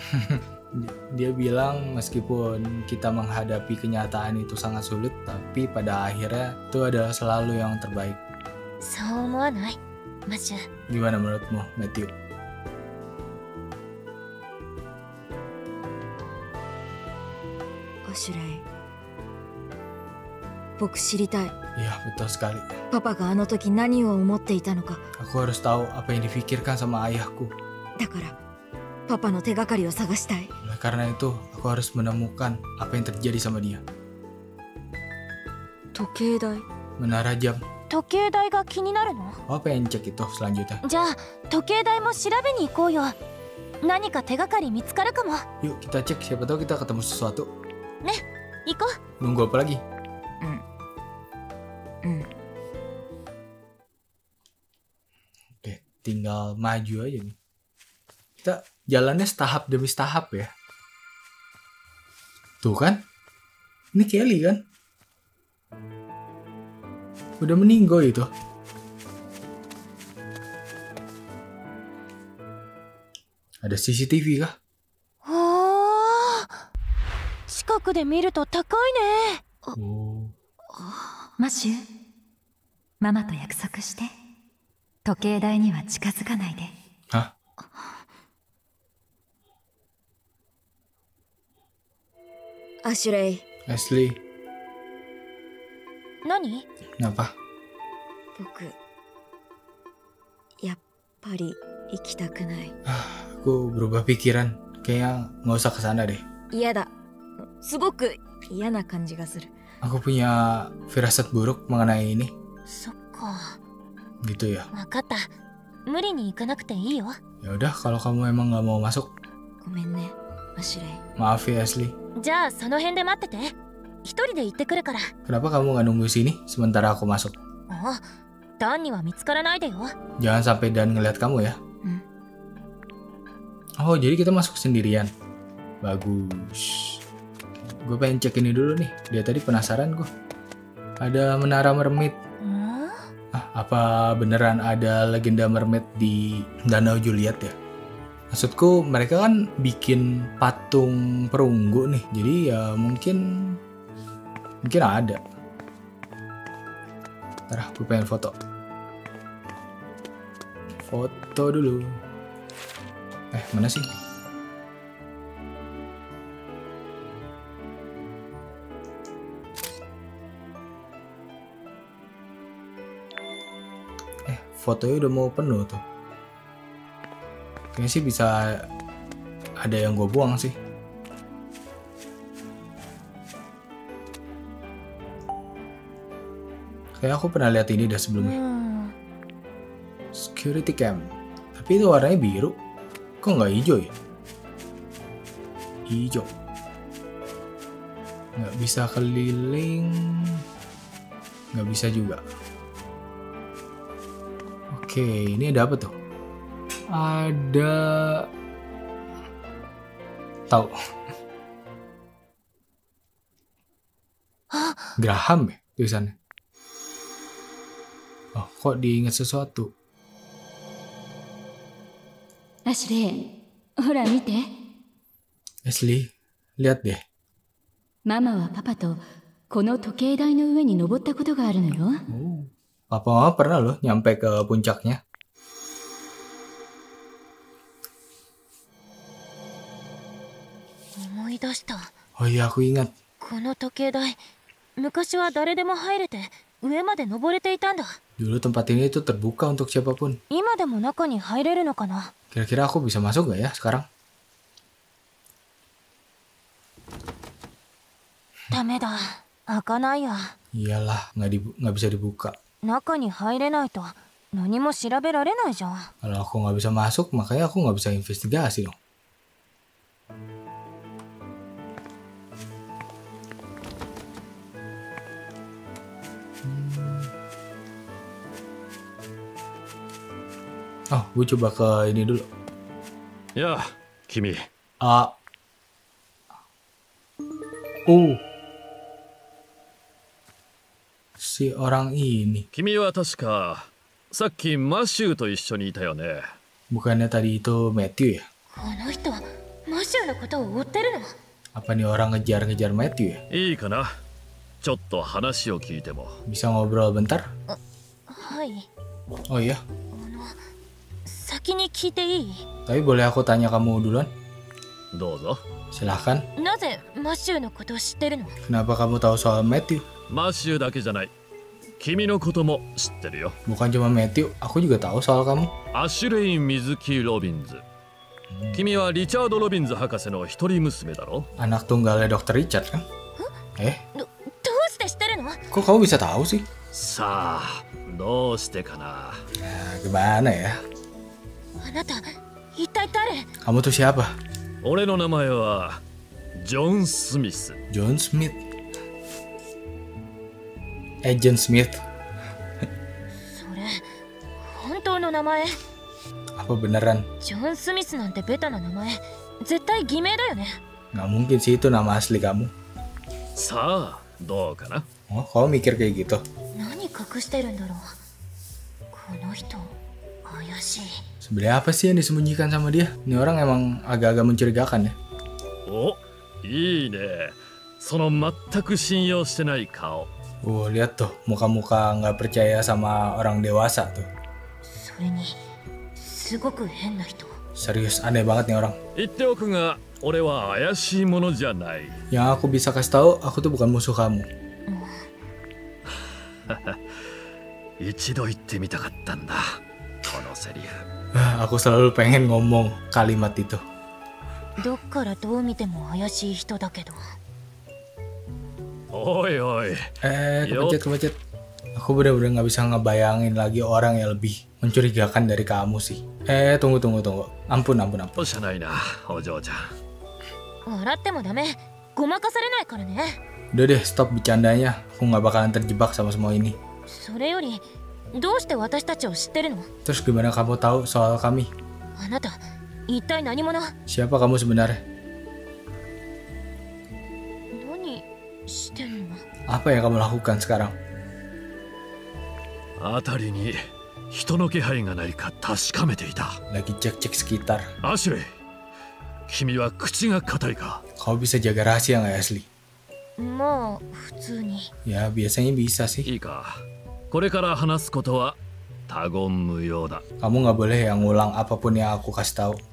Dia bilang meskipun kita menghadapi kenyataan itu sangat sulit, tapi pada akhirnya itu adalah selalu yang terbaik. そう思わない？マシュー。 Gimana menurutmu, Matthew? 僕知りたい。 Iya, betul sekali. パパがあの時何を思っていたのか。 Aku harus tahu apa yang difikirkan sama ayahku. だからパパの手がかりを探したい。 Oleh karena itu, aku harus menemukan apa yang terjadi sama dia. 時計台。 Menara jam. 時計台が気になるの？ Oh, pengen cek itu selanjutnya. じゃあ時計台も調べに行こうよ。何か手がかり見つかるかも。 Yuk kita cek, siapa tahu kita ketemu sesuatu. 行こう。 Nunggu apa lagi? うん。 Oke, tinggal maju aja nih. Kita jalannya setahap demi setahap ya. Tuh kan? Ini Kelly kan? Udah meninggal itu. Ada CCTV kah? おー、近くで見ると高いね。 Oh. マシュー、ママと約束して。時計台には近づかないで。 Hah? Ashley, Ashley, 何？ kenapa? 僕やっぱり行きたくない。 Aku berubah pikiran. Kayaknya nggak usah kesana deh. 嫌だ。すごく嫌な感じがする。 Aku punya firasat buruk mengenai ini. そっか。 Gitu ya. わかった。無理に行かなくていいよ。 Ya udah, kalau kamu emang nggak mau masuk, ごめんね、アシュレイ。 maaf ya Ashley. じゃあその辺で待ってて。一人で行ってくるから。 Kenapa kamu nggak nunggu sini sementara aku masuk? あ、ダンには見つからないでよ。 Jangan sampai Dan ngeliat kamu ya. Hmm. Oh, jadi kita masuk sendirian. Bagus. Gue pengen cek ini dulu nih. Dia tadi penasaran gue. Ada menara mermaid. Apa beneran ada legenda mermaid di Danau Juliet ya? Maksudku mereka kan bikin patung perunggu nih. Jadi ya mungkin ada. Ntar gue pengen foto. Foto dulu. Mana sih? Fotonya udah mau penuh tuh. Kayaknya sih bisa ada yang gue buang sih. Kayak aku pernah lihat ini dah sebelumnya. Security cam. Tapi itu warnanya biru. Kok nggak hijau ya? Hijau. Nggak bisa keliling. Nggak bisa juga. Oke, ini ada apa tuh? Ada... Tahu. Graham ya tulisannya. Oh, kok diingat sesuatu? アシュレイ、ほら見て。 Ashley, lihat deh. ママはパパとこの時計台の上に登ったことがあるのよ。 Papa Mama pernah loh nyampe ke puncaknya. Oh iya, aku ingat. この時計台、昔は誰でも入れて上まで登れていたんだ。 Dulu tempat ini itu terbuka untuk siapapun. 今でも中に入れるのかな。 Kira-kira aku bisa masuk gak ya sekarang? ダメだ、開かないや。 Iyalah, nggak bisa dibuka. 中に入れないと何も調べられないじゃん。 Kalau aku nggak bisa masuk, makanya aku nggak bisa investigasi dong. Oh, gue coba ke ini dulu. Ya, Kimi. Si orang ini. 君は確かさっきマシューと一緒にいたよね。 Bukannya tadi itu Matthew ya? この人マシューのことを追ってるの？ Apa nih orang ngejar-ngejar Matthew ya? いいかな。ちょっと話を聞いても。 Bisa ngobrol bentar? はい。 Oh iya. 先に聞いていい？ Tapi boleh aku tanya kamu duluan? どうぞ。 Silahkan. なぜマシューのことを知ってるの？ Kenapa kamu tahu soal Matthew? マシューだけじゃない。君のことも知ってるよ。 Bukan cuma Matthew, aku juga tahu soal kamu. アシュレイン・水木・ロビンズ。君はリチャード・ロビンズ博士の一人娘だろ。 Anak tunggalnya Dr. Richard kan? どうして知ってるの？ Kok kamu bisa tahu sih? さあ、どうしてかな。 Ya, gimana ya? あなた一体誰？ Kamu tuh siapa? 俺の名前はジョン・スミス。 John Smith. Agent Smith. それ本当の名前？ Apa beneran? ジョン・スミスなんてベタな名前絶対偽名だよね。 Nggak mungkin sih itu nama asli kamu. さあ、どうかな。 Oh, kamu mikir kayak gitu? 何隠してるんだろう。この人怪しい。 Sebenarnya apa sih yang disembunyikan sama dia? Ini orang emang agak-agak mencurigakan ya. お、いいね。その全く信用してない顔。 Lihat tuh, muka-muka nggak percaya sama orang dewasa tuh. それにすごく変な人。 Serius, aneh banget nih orang. 言っておくが、俺は怪しいものじゃない。 Yang aku bisa kasih tahu, aku tuh bukan musuh kamu. 一度言ってみたかったんだ、このセリフ。 Aku selalu pengen ngomong kalimat itu. どっからどう見ても怪しい人だけど。 おいおい。 Kepencet. Aku bener-bener nggak bisa ngebayangin lagi orang yang lebih mencurigakan dari kamu sih. Tunggu. Ampun. そうじゃないな、お嬢ちゃん。 笑ってもダメ。ごまかされないからね。 Udah deh, stop bercandanya. Aku nggak bakalan terjebak sama semua ini. それよりどうして私たちを知ってるの？ Terus gimana kamu tahu soal kami? あなた一体何者？ Siapa kamu sebenarnya? 何してんの？ Apa yang kamu lakukan sekarang? 辺りに人の気配がないか確かめていた。 Lagi cek-cek sekitar. アシュレイ、君は口が硬いか。 Kau bisa jaga rahasia nggak, Ashley? まあ普通に。 Ya, biasanya bisa sih. いいか、これから話すことは他言無用だ。 Kamu nggak boleh yang ngulang apapun yang aku kasih tahu.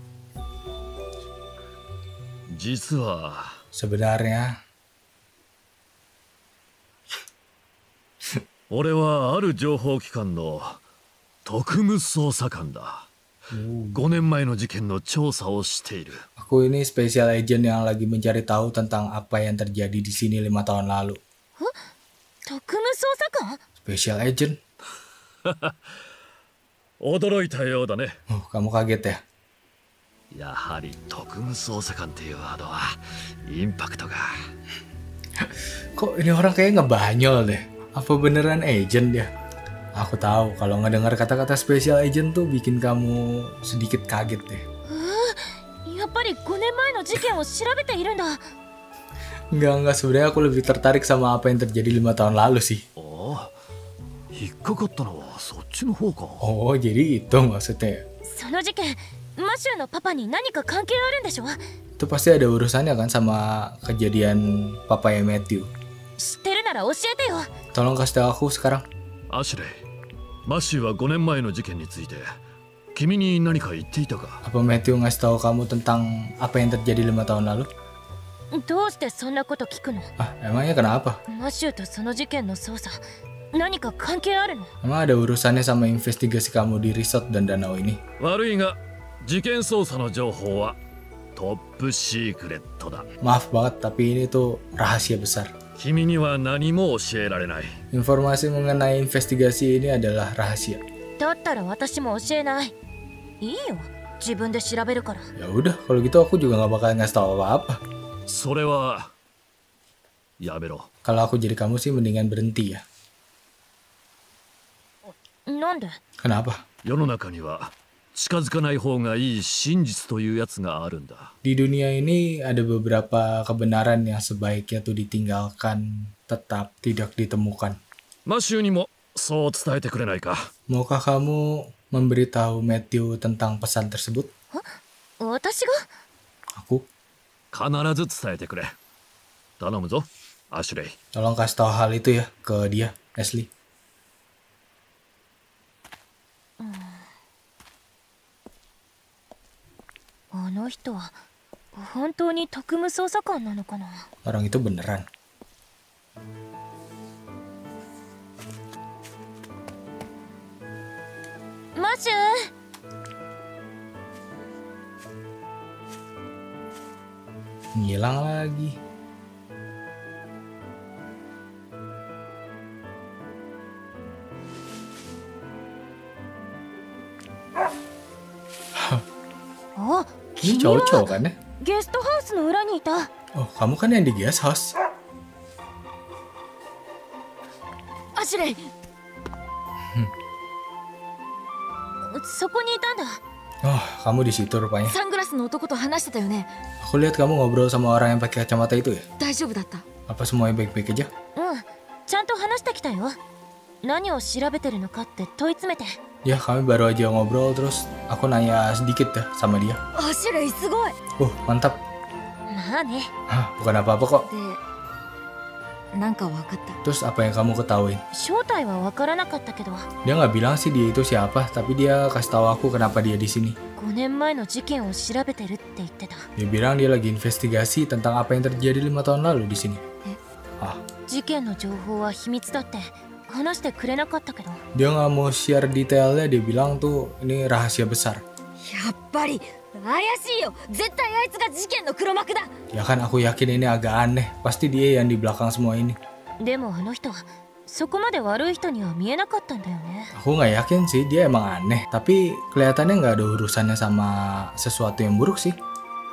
実は Sebenarnya, 俺はある情報機関の特務捜査官だ。5年前の事件の調査をしている。 aku ini special agent yang lagi mencari tahu tentang apa yang terjadi di sini 5 tahun lalu. 特務捜査官？ Special agent? 驚いたようだね。 Kamu kaget ya? やはり特務捜査官っていうワードはインパクトが。 Kok ini orang kayaknya ngebanyol deh. Apa beneran agent dia? Aku tahu kalau ngedengar kata-kata special agent tuh bikin kamu sedikit kaget deh. やっぱり5年前の事件を調べているんだ。 Enggak, sebenarnya aku lebih tertarik sama apa yang terjadi 5 tahun lalu sih. おお、引っかかったのはそっちの方か。 Oh, jadi itu maksudnya. その事件マシューのパパに何か関係あるんでしょ？ Itu pasti ada urusannya kan sama kejadian papanya Matthew. 知ってるなら教えてよ。 Tolong kasih tahu aku sekarang. アシュレイ、マシューは5年前の事件について君に何か言っていたか。 Apa Matthew ngasih tahu kamu tentang apa yang terjadi 5 tahun lalu? どうしてそんなこと聞くの？ Ah, emangnya kenapa? マシューとその事件の捜査何か関係あるの？ Emang ada urusannya sama investigasi kamu di resort dan danau ini? 悪いが事件捜査の情報はトップシークレットだ。 Maaf banget, tapi ini tuh rahasia besar. 君には何も教えられない。 Informasi mengenai investigasi ini adalah rahasia. だったら私も教えない。いいよ、自分で調べるから。 Ya udah, kalau gitu aku juga nggak bakal ngasih tahu apa-apa. それはやめろ。 Kalau aku jadi kamu sih mendingan berhenti ya. なんで？ Kenapa? 世の中には近づかない方がいい真実というやつがあるんだ。 Di dunia ini ada beberapa kebenaran yang sebaiknya tuh ditinggalkan, tetap tidak ditemukan. マシューにもそう伝えてくれないか。 Maukah kamu memberitahu Matthew tentang pesan tersebut? 私が？ Aku? 必ず伝えてくれ。頼むぞ、アシュレイ。 Tolong kasih tahu hal itu ya ke dia, Ashley. あの人は本当に特務捜査官なのかな？ Orang itu beneran. シュ。 Ngilang lagi. Oh, Ini 君は cowok-cowok kan ya? ゲストハウスの裏にいた。 Oh, kamu kan yang di guest house. アシュレイ。そこにいたんだ。 Oh, kamu di situ rupanya. サングラスの男と話してたよね。 Aku lihat kamu ngobrol sama orang yang pakai kacamata itu ya. 大丈夫だった。 Apa semuanya baik-baik aja? うん、ちゃんと話してきたよ。何を調べてるのかって問い詰めて。 Ya, kami baru aja ngobrol terus aku nanya sedikit dah sama dia. アシュレイすごい。 Mantap. まあね。 Hah, bukan apa-apa kok. で、なんかわかった。 Terus apa yang kamu ketahuin? 正体は分からなかったけど、 Dia nggak bilang sih dia itu siapa, tapi dia kasih tahu aku kenapa dia di sini. 5年前の事件を調べてるって言ってた。 Dia bilang dia lagi investigasi tentang apa yang terjadi 5 tahun lalu di sini. Ah, 事件の情報は秘密だって話してくれなかったけど。 dia nggak mau share detailnya, dia bilang tuh ini rahasia besar. やっぱり怪しいよ。絶対あいつが事件の黒幕だ。 Ya kan aku yakin ini agak aneh, pasti dia yang di belakang semua ini. でもあの人そこまで悪い人には見えなかったんだよね。 Aku nggak yakin sih dia emang aneh, tapi kelihatannya nggak ada urusannya sama sesuatu yang buruk sih.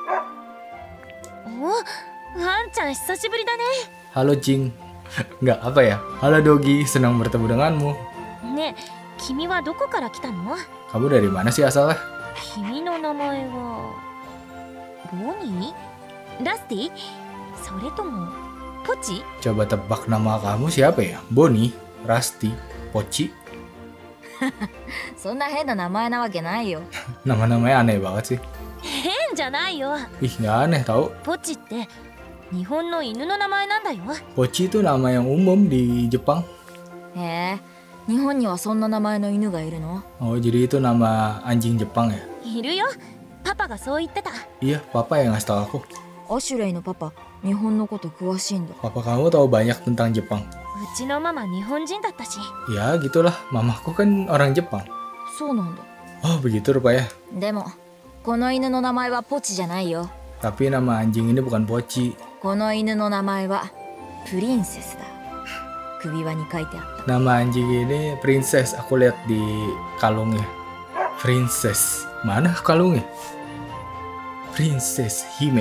お、ワンちゃん久しぶりだね。 Halo Jing. Nggak apa ya? Halo Dogi, senang bertemu denganmu. ねえ、君はどこから来たの？ Kamu dari mana sih asalnya? 君の名前はボニー？ラスティ？それともポチ？ Coba tebak nama kamu siapa ya? Bonnie, Rusty, Poci? そんな変な名前なわけないよ。 Nama-namanya aneh banget sih. 変じゃないよ。 Ih, nggak aneh tau. ポチって日本の犬の名前なんだよ。 Poci itu nama yang umum di Jepang. へえ、日本にはそんな名前の犬がいるの？ Oh, jadi itu nama anjing Jepang ya? いるよ。パパがそう言ってた。 Iya, papa yang ngasih tahu aku. アシュレイのパパ、日本のこと詳しいんだ。 Papa kamu tahu banyak tentang Jepang. うちのママ日本人だったし。 Ya, gitulah. Mamaku kan orang Jepang. そうなんだ。 Oh, begitu rupanya. でも、この犬の名前はポチじゃないよ。 Tapi nama anjing ini bukan Poci. この犬の名前はプリンセスだ。首輪に書いてあった。 Nama anjing ini Princess. Aku lihat di kalungnya. Princess. Mana kalungnya? Princess Hime.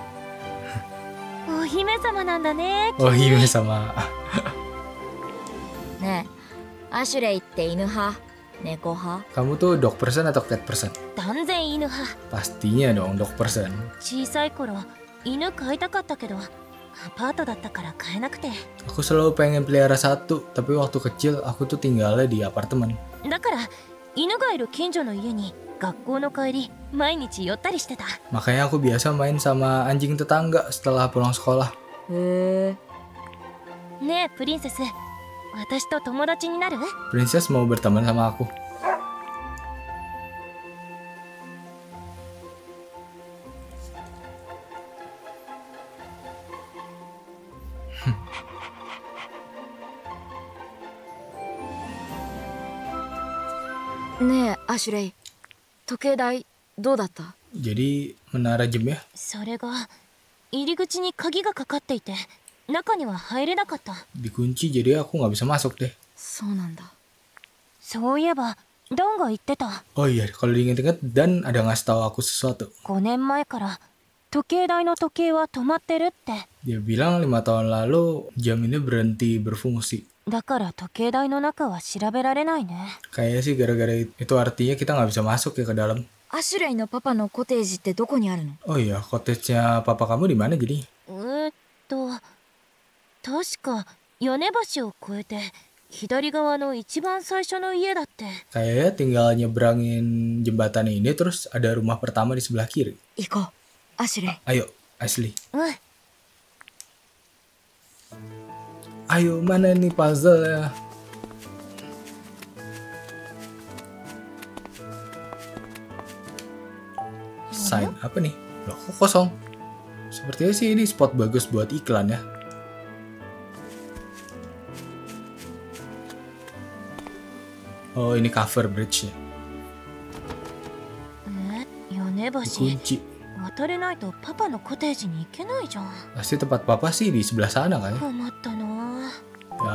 お姫様なんだね。 Oh, Hime sama. ねえ、アシュレイって犬派？猫派？ Kamu tuh dog person atau cat person? 断然犬派。 Pastinya dong dog person. 小さい頃犬飼いたかったけどアパートだったから飼えなくて。 Aku selalu pengen pelihara satu, tapi waktu kecil aku tuh tinggalnya di apartemen. だから犬がいる近所の家に学校の帰り毎日寄ったりしてた。 Makanya aku biasa main sama anjing tetangga setelah pulang sekolah. へえ。 ねえプリンセス、私と友達になる？ Princess mau berteman sama aku. Hmm. ねえ、アシュレイ、時計台どうだった？ Jadi menara jam ya? それが入り口に鍵がかかっていて中には入れなかった。 Dikunci jadi aku nggak bisa masuk deh. そうなんだ。 そういえばダンが言ってた。 Oh iya, kalau diinget-inget Dan ada ngasih tahu aku sesuatu. 5年前から時計台の時計は止まってるって。 Dia bilang 5 tahun lalu jam ini berhenti berfungsi. だから時計台の中は調べられないね。 Kayaknya sih gara-gara itu artinya kita nggak bisa masuk ya ke dalam. アシュレイのパパのコテージってどこにあるの？ Oh iya, cottage-nya papa kamu di mana jadi? 確か屋根橋を越えて左側の一番最初の家だって。 Kayaknya tinggal nyebrangin jembatan ini terus ada rumah pertama di sebelah kiri. 行こう、アシュレイ。 Ayo, Ashley. うん。 Ayo, mana nih puzzle ya? Sign apa nih? Loh, kok kosong? Sepertinya sih ini spot bagus buat iklan ya. Oh, ini cover bridge ya. 橋 Kunci. 渡れないとパパのコテージに行けないじゃん。 Pasti tempat papa sih di sebelah sana kan ya? 困ったな。 Ya.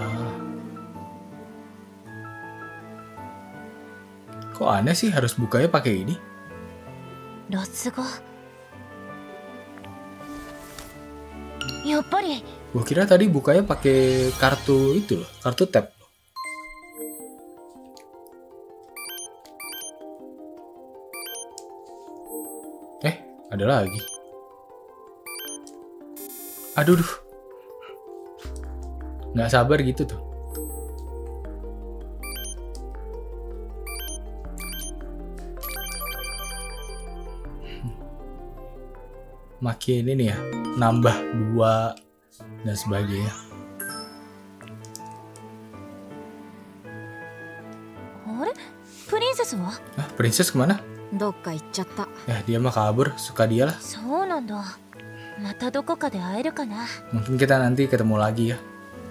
Kok aneh sih harus bukanya pakai ini? ロス語。やっぱり Gua kira tadi bukanya pakai kartu itu loh, kartu tap. Ada lagi. Aduh, duh. Nggak sabar gitu tuh. Makin ini ya, nambah 2 dan sebagainya. あれプリンセスは？ Ah, princess kemana? どっか行っちゃった。 Ya dia mah kabur, suka dia lah. そうなんだ。またどこかで会えるかな。 Mungkin kita nanti ketemu lagi ya.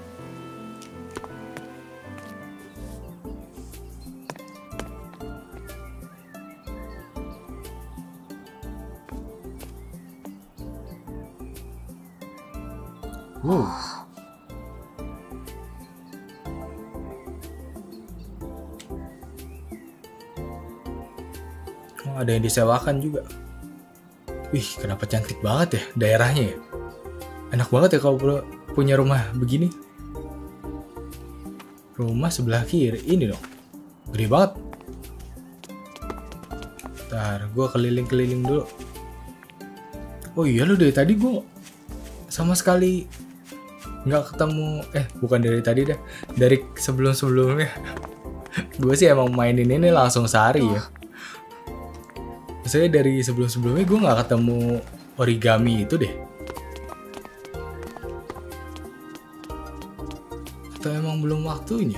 Oh, ada yang disewakan juga. Wih, kenapa cantik banget ya daerahnya ya? Enak banget ya kalau punya rumah begini. Rumah sebelah kiri ini dong. Gede banget. Ntar, gue keliling-keliling dulu. Oh iya loh, dari tadi gue sama sekali nggak ketemu. Bukan dari tadi dah. Dari sebelum-sebelumnya. Gue sih emang mainin ini langsung sehari ya. Maksudnya dari sebelum-sebelumnya gue nggak ketemu origami itu deh. Atau emang belum waktunya?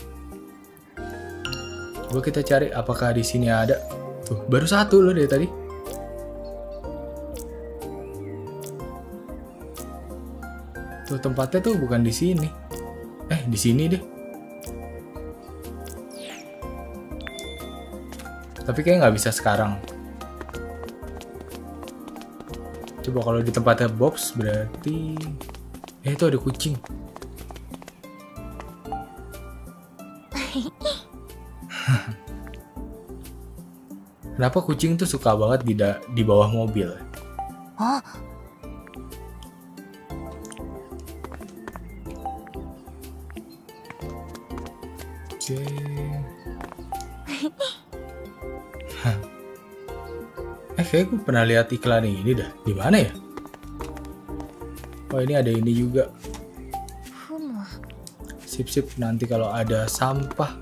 Coba kita cari apakah di sini ada. Tuh, baru 1 loh dari tadi. Tuh tempatnya tuh bukan di sini. Di sini deh. Tapi kayak nggak bisa sekarang. Coba kalau di tempatnya Bob's berarti itu ada kucing. Kenapa kucing tuh suka banget di bawah mobil? あ、 Oke. Kayak gue pernah lihat iklan ini dah. Di mana ya? Oh, ini ada ini juga. ふむ。 Sip-sip, nanti kalau ada sampah.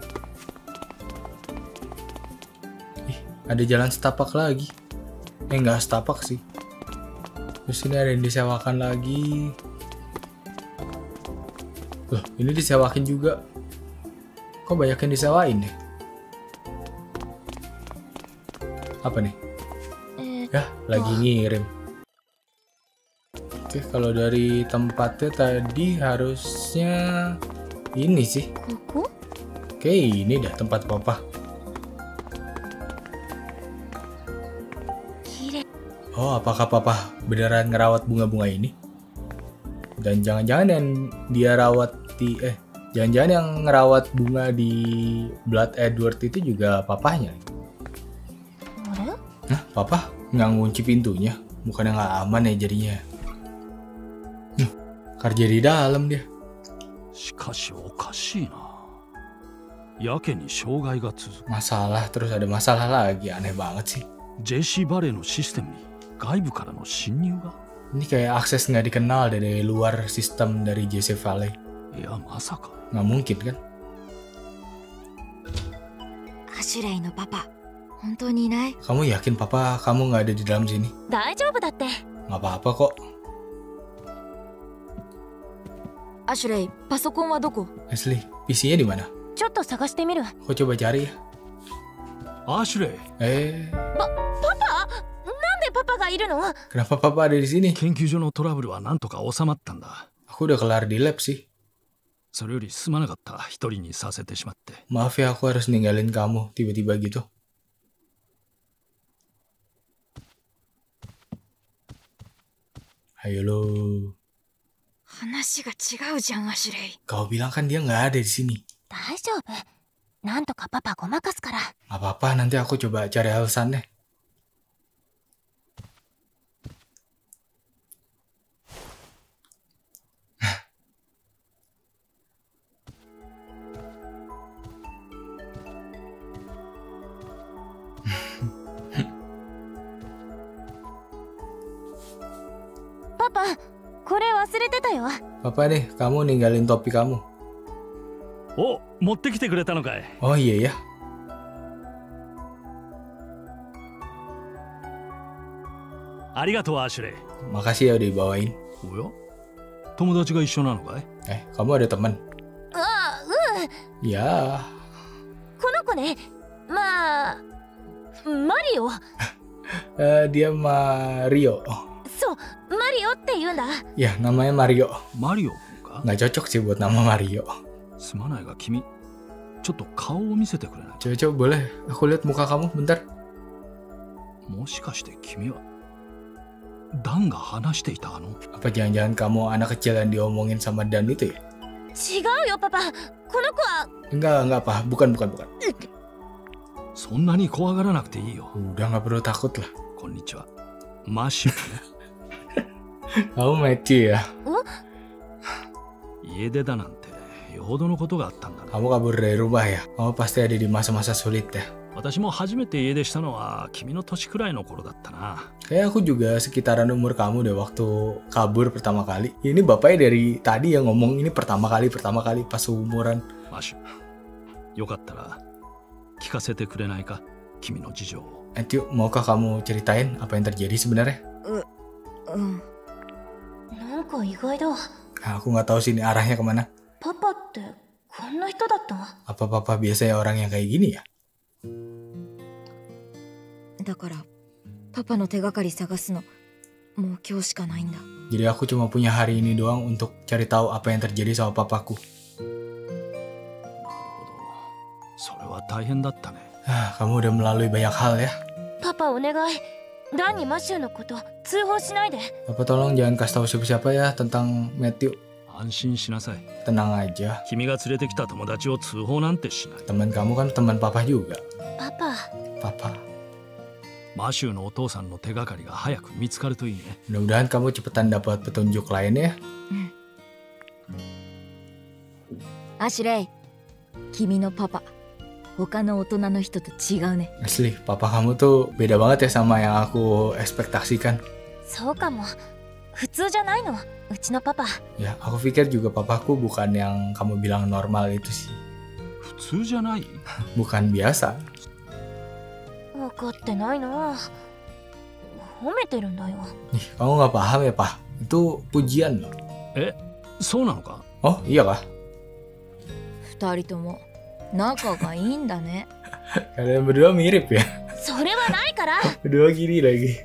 Ada jalan setapak lagi. Nggak setapak sih. Terus ini ada yang disewakan lagi. Loh, ini disewakin juga. Kok banyak yang disewain deh? Apa nih? Ya, lagi ngirim. Oke, kalau dari tempatnya tadi harusnya ini sih. ここ？ Oke, ini dah tempat papa. きれい。 Oh, apakah papa beneran ngerawat bunga-bunga ini? Dan jangan-jangan yang dia rawat di jangan-jangan yang ngerawat bunga di Blood Edward itu juga papahnya. あれ？ Nah, papa nggak ngunci pintunya, bukannya nggak aman ya jadinya. Kerja di dalam dia. しかしおかしいな。やけに障害が続く。 Masalah terus ada masalah lagi, aneh banget sih. JC バレーのシステムに外部からの侵入が？ Ini kayak akses nggak dikenal dari luar sistem dari JC Valley. いやまさか。 Nggak mungkin kan? アシュレイのパパ、本当にいない？ Kamu yakin papa kamu nggak ada di dalam sini? 大丈夫だって。 Nggak apa-apa kok. アシュレイ、パソコンはどこ？ Asli, PC-nya di mana? ちょっと探してみる。 Kok coba cari ya? アシュレイ、 なんでパパがいるの？ Kenapa papa ada di sini? 研究所のトラブルはなんとか収まったんだ。 Aku udah kelar di lab sih. それよりすまなかった、一人にさせてしまって。 Maaf ya aku harus ninggalin kamu tiba-tiba gitu. Ayo lo. 話が違うじゃん、アシュレイ。 Kau bilang kan dia nggak ada di sini. 大丈夫。なんとかパパごまかすから。 Gak apa-apa, nanti aku coba cari alasannya. Papa, これ忘れてたよ。 Papa nih, kamu ninggalin topi kamu. お、持ってきてくれたのかい。 Oh iya ya. ありがとう、アシュレイ。 Makasih ya udah dibawain. おや、友達が一緒なのかい。 Kamu ada teman? あ、 Ya. この子ね。まあ、マリオ。 Dia Mario. そう、マリオって言うんだ。 Ya, namanya Mario. マリオ君か。 Nggak cocok sih buat nama Mario. すまないが君、ちょっと顔を見せてくれない。 Coba boleh? Aku lihat muka kamu bentar. もしかして君はダンが話していたあの。 Apa jangan-jangan kamu anak kecil yang diomongin sama Dan itu ya? 違うよ、パパ。この子は。 Enggak apa. Bukan. そんなに怖がらなくていいよ。 Udah nggak perlu takut lah. こんにちは。マシュね。 Kamu Matthew ya? 家出だなんてよほどのことがあったんだね。 Kamu kabur dari rumah ya? Kamu pasti ada di masa-masa sulit ya? 私も初めて家出したのは君の年くらいの頃だったな。 Kayak aku juga sekitaran umur kamu deh waktu kabur pertama kali. Ini bapaknya dari tadi yang ngomong ini pertama kali pas umuran. マシュ、よかったら聞かせてくれないか、君の事情を。 Matthew, maukah kamu ceritain apa yang terjadi sebenarnya? うん。 なんか意外だ。 Aku nggak tahu sih ini arahnya kemana. パパってこんな人だった？ Apa papa biasanya orang yang kayak gini ya? だからパパの手がかり探すのもう今日しかないんだ。 Jadi aku cuma punya hari ini doang untuk cari tahu apa yang terjadi sama papaku. なるほど。それは大変だったね。 Kamu udah melalui banyak hal ya. パパお願い。ダンにマシューのこと通報しないで。 Papa tolong jangan kasih tahu siapa-siapa ya tentang Matthew. 安心しなさい。 Tenang aja. 君が連れてきた友達を通報なんてしない。 Teman kamu kan teman papa juga. パパ。 Papa. マシューのお父さんの手がかりが早く見つかるといいね。 Mudah-mudahan kamu cepetan dapat petunjuk lainnya. アシュレイ、君のパパ他の大人の人と違うね。 Asli, papa kamu tuh beda banget ya sama yang aku ekspektasikan. そうかも。普通じゃないの、うちのパパ。 Ya, aku pikir juga papaku bukan yang kamu bilang normal itu sih. 普通じゃない？ Bukan biasa. 分かってないな。褒めてるんだよ。 Nih, kamu nggak paham ya, Pak? Itu pujian loh. え、そうなのか？ Oh, iya kah? 二人とも仲がいいんだね。 Kalian berdua mirip ya? それはないから。 Berdua gini lagi.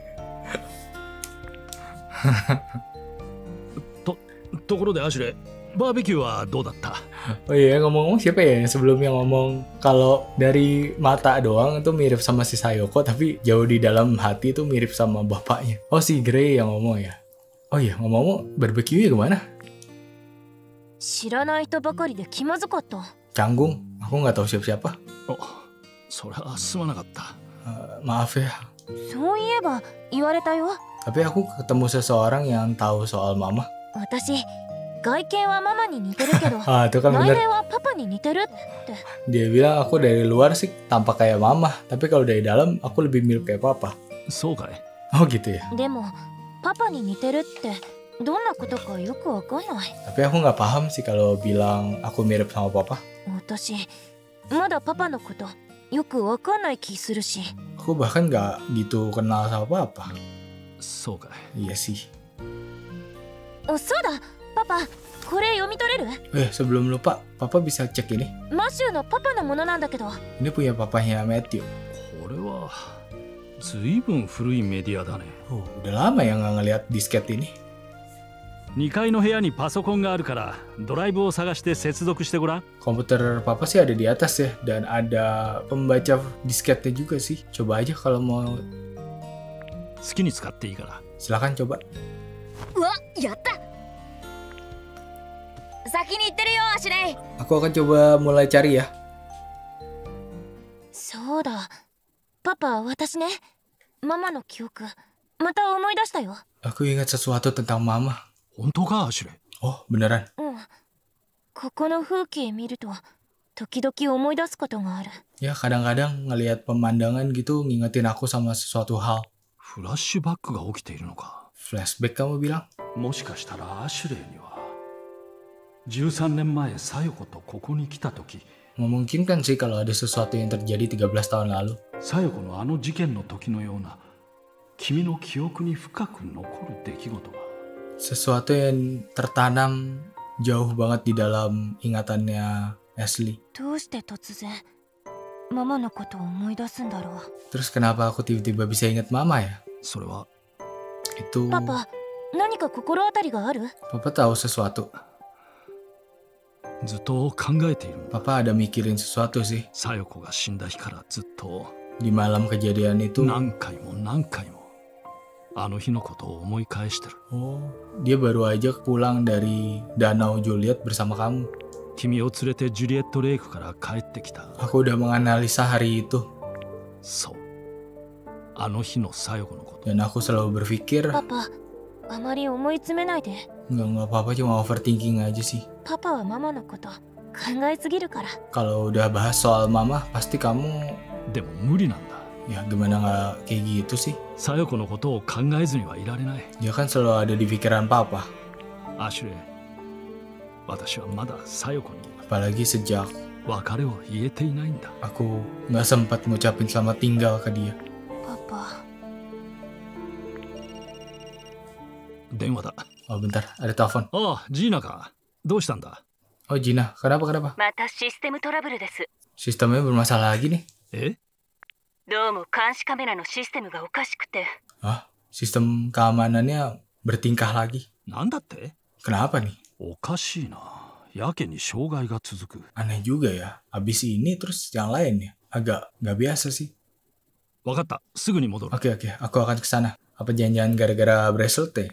ところでアシュレイ、バーベキューはどうだった？ Oh iya, ngomong-ngomong siapa ya yang sebelumnya ngomong kalau dari mata doang itu mirip sama si Sayoko, tapi jauh di dalam hati itu mirip sama bapaknya. Oh, si Grey yang ngomong ya? Oh iya, ngomong-ngomong barbeque-nya kemana? 知らない人ばかりで気まずかった。 Canggung, aku nggak tahu siapa-siapa. お、それはすまなかった。 Maaf ya, そういえば言われたよ。 tapi aku ketemu seseorang yang tahu soal mama. 私、外見はママに似てるけど、 Ah, itu kan 内 bener. 面はパパに似てるって。 Dia bilang aku dari luar sih tampak kayak mama, tapi kalau dari dalam aku lebih mirip kayak papa. そうかい。 Oh gitu ya. でも、パパに似てるってどんなことかよくわかんない。 Tapi aku nggak paham sih kalau bilang aku mirip sama papa. 私、まだパパのことよくわかんない気するし。 Aku bahkan nggak gitu kenal sama papa. そうかい。 Iya sih. そうだ、パパ、これ読み取れる？ Sebelum lupa, papa bisa cek ini. マシューのパパのものなんだけど。 Ini punya papanya Matthew. これはずいぶん古いメディアだね。 Udah lama ya nggak ngeliat disket ini. 2階の部屋にパソコンがあるからドライブを探して接続してごらん。 Komputer papa sih ada di atas ya, dan ada pembaca disketnya juga sih. Coba aja kalau mau. 好きに使っていいから。 Silakan coba. うわ、 やった。先に行ってるよ、アシュレイ。 Aku akan coba mulai cari ya. そうだ。パパ、私ね、ママの記憶、また思い出したよ。 Aku ingat sesuatu tentang mama. 本当かアシュレイ？ Oh, beneran. うん。ここの風景見ると、時々思い出すことがある。 Ya, kadang-kadang ngelihat pemandangan gitu ngingetin aku sama sesuatu hal. フラッシュバックが起きているのか。 Flashback kamu bilang? もしかしたらアシュレイには13年前サヨコとここに来た時、 Memungkinkan sih kalau ada sesuatu yang terjadi 13 tahun lalu. サヨコのあの事件の時のような君の記憶に深く残る出来事が。 Sesuatu yang tertanam jauh banget di dalam ingatannya Ashley. どうして突然、ママのことを思い出すんだろう。 Terus kenapa aku tiba-tiba bisa ingat mama ya? それは Itu パパ、何か心当たりがある？ Papa tahu sesuatu. ずっと考えているんだ。 Papa ada mikirin sesuatu sih. サヨコが死んだ日からずっと Di malam kejadian itu. 何回も何回もあの日のことを思い返してる。 Oh, dia baru aja pulang dari Danau Juliet bersama kamu. 君を連れてジュリエットレイクから帰ってきた。 Aku udah menganalisa hari itu. そう。あの日のサヨコのこと。 Dan aku selalu berpikir, パパ、あまり思い詰めないで。 nggak apa-apa, cuma overthinking aja sih. パパはママのこと考えすぎるから。 Kalau udah bahas soal mama, pasti kamu, でも無理なんだ。 ya gimana nggak kayak gitu sih? サヨコのことを考えずにはいられない。 Dia kan selalu ada di pikiran papa. アシュレイ、私はまだサヨコに Apalagi sejak 別れを言えていないんだ。 aku nggak sempat ngucapin selamat tinggal ke dia. パパ、 電話だ。 Oh bentar, ada telepon. ああ、ジーナか。どうしたんだ？ Oh Gina, kenapa? またシステムトラブルです。 Sistemnya bermasalah lagi nih. え？ どうも監視カメラのシステムがおかしくて。 Ah, sistem keamanannya bertingkah lagi. なんだって？ Kenapa nih? おかしいな。やけに障害が続く。 Aneh juga ya. Abis ini terus yang lain ya. Agak nggak biasa sih. わかった。すぐに戻る。 Oke, aku akan ke sana. Apa jangan-jangan gara-gara bracelet ya?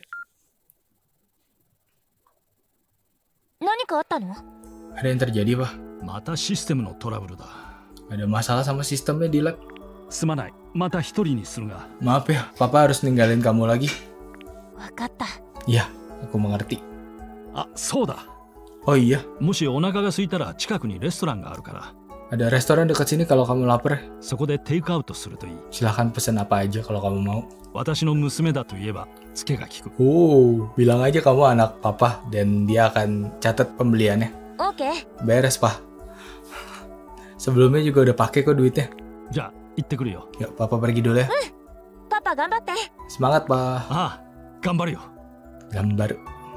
何かあったの？ Ada yang terjadi, Pak? またシステムのトラブルだ。 Ada masalah sama sistemnya di lab. すまない。また一人にするが。 Maaf ya, Papa harus ninggalin kamu lagi. わかった。 Iya, aku mengerti. あ、そうだ。 Oh iya, もしお腹が空いたら近くにレストランがあるから、 ada restoran dekat sini kalau kamu lapar. そこでテイクアウトするといい。 Silahkan pesan apa aja kalau kamu mau. 私の娘だと言えばツケが効く。 Oh, bilang aja kamu anak Papa dan dia akan catat pembeliannya. オーケー。 Beres, Pak. Sebelumnya juga udah pakai kok duitnya. じゃあ行ってくるよ。 Yuk, Papa pergi dulu ya. パパ頑張って。 Semangat, Pak. ああ、頑張るよ。 Gambar.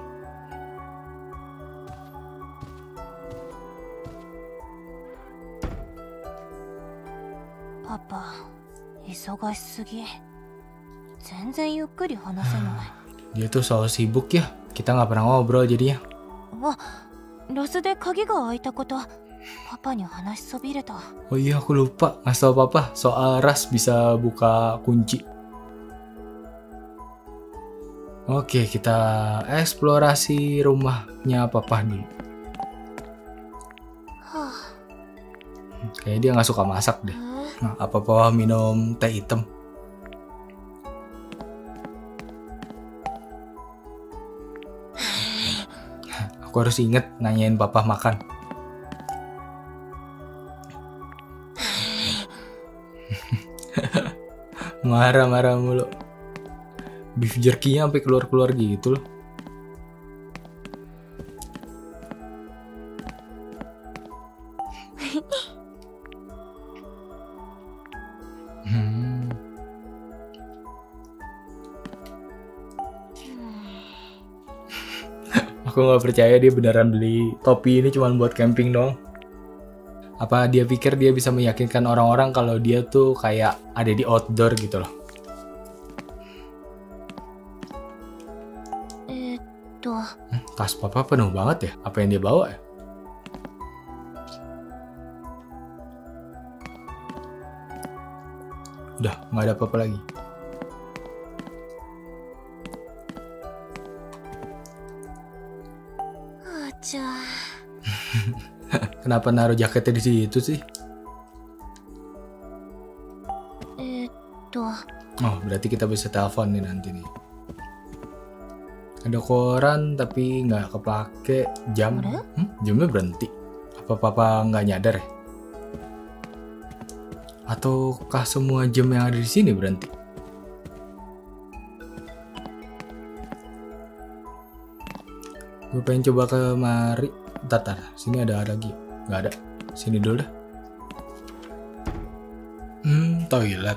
パパ、忙しすぎ。全然ゆっくり話せない。 Dia tuh selalu sibuk ya. Kita nggak pernah ngobrol jadinya. あ、ロスで鍵が開いたこと、パパに話しそびれた。 Oh iya, aku lupa ngasih tau Papa soal Ras bisa buka kunci. Oke, kita eksplorasi rumahnya Papa dulu. は Kayaknya dia nggak suka masak deh. あ、 Nah, apa Papa minum teh hitam? Aku harus inget nanyain Papa makan. Marah-marah mulu. Beef jerky-nya sampai keluar-keluar gitu loh. Aku nggak percaya dia beneran beli topi ini cuma buat camping doang. Apa dia pikir dia bisa meyakinkan orang-orang kalau dia tuh kayak ada di outdoor gitu loh. と、 Tas Papa penuh banget ya. Apa yang dia bawa ya? Udah, nggak ada apa-apa lagi. Kenapa naruh jaketnya di situ sih? Oh, berarti kita bisa telepon nih nanti nih. Ada koran tapi nggak kepake. Jam, jamnya berhenti. Apa papa nggak nyadar ya? Ataukah semua jam yang ada di sini berhenti? Gue pengen coba kemari. Bentar, sini ada lagi. Nggak ada. Sini dulu dah. Toilet.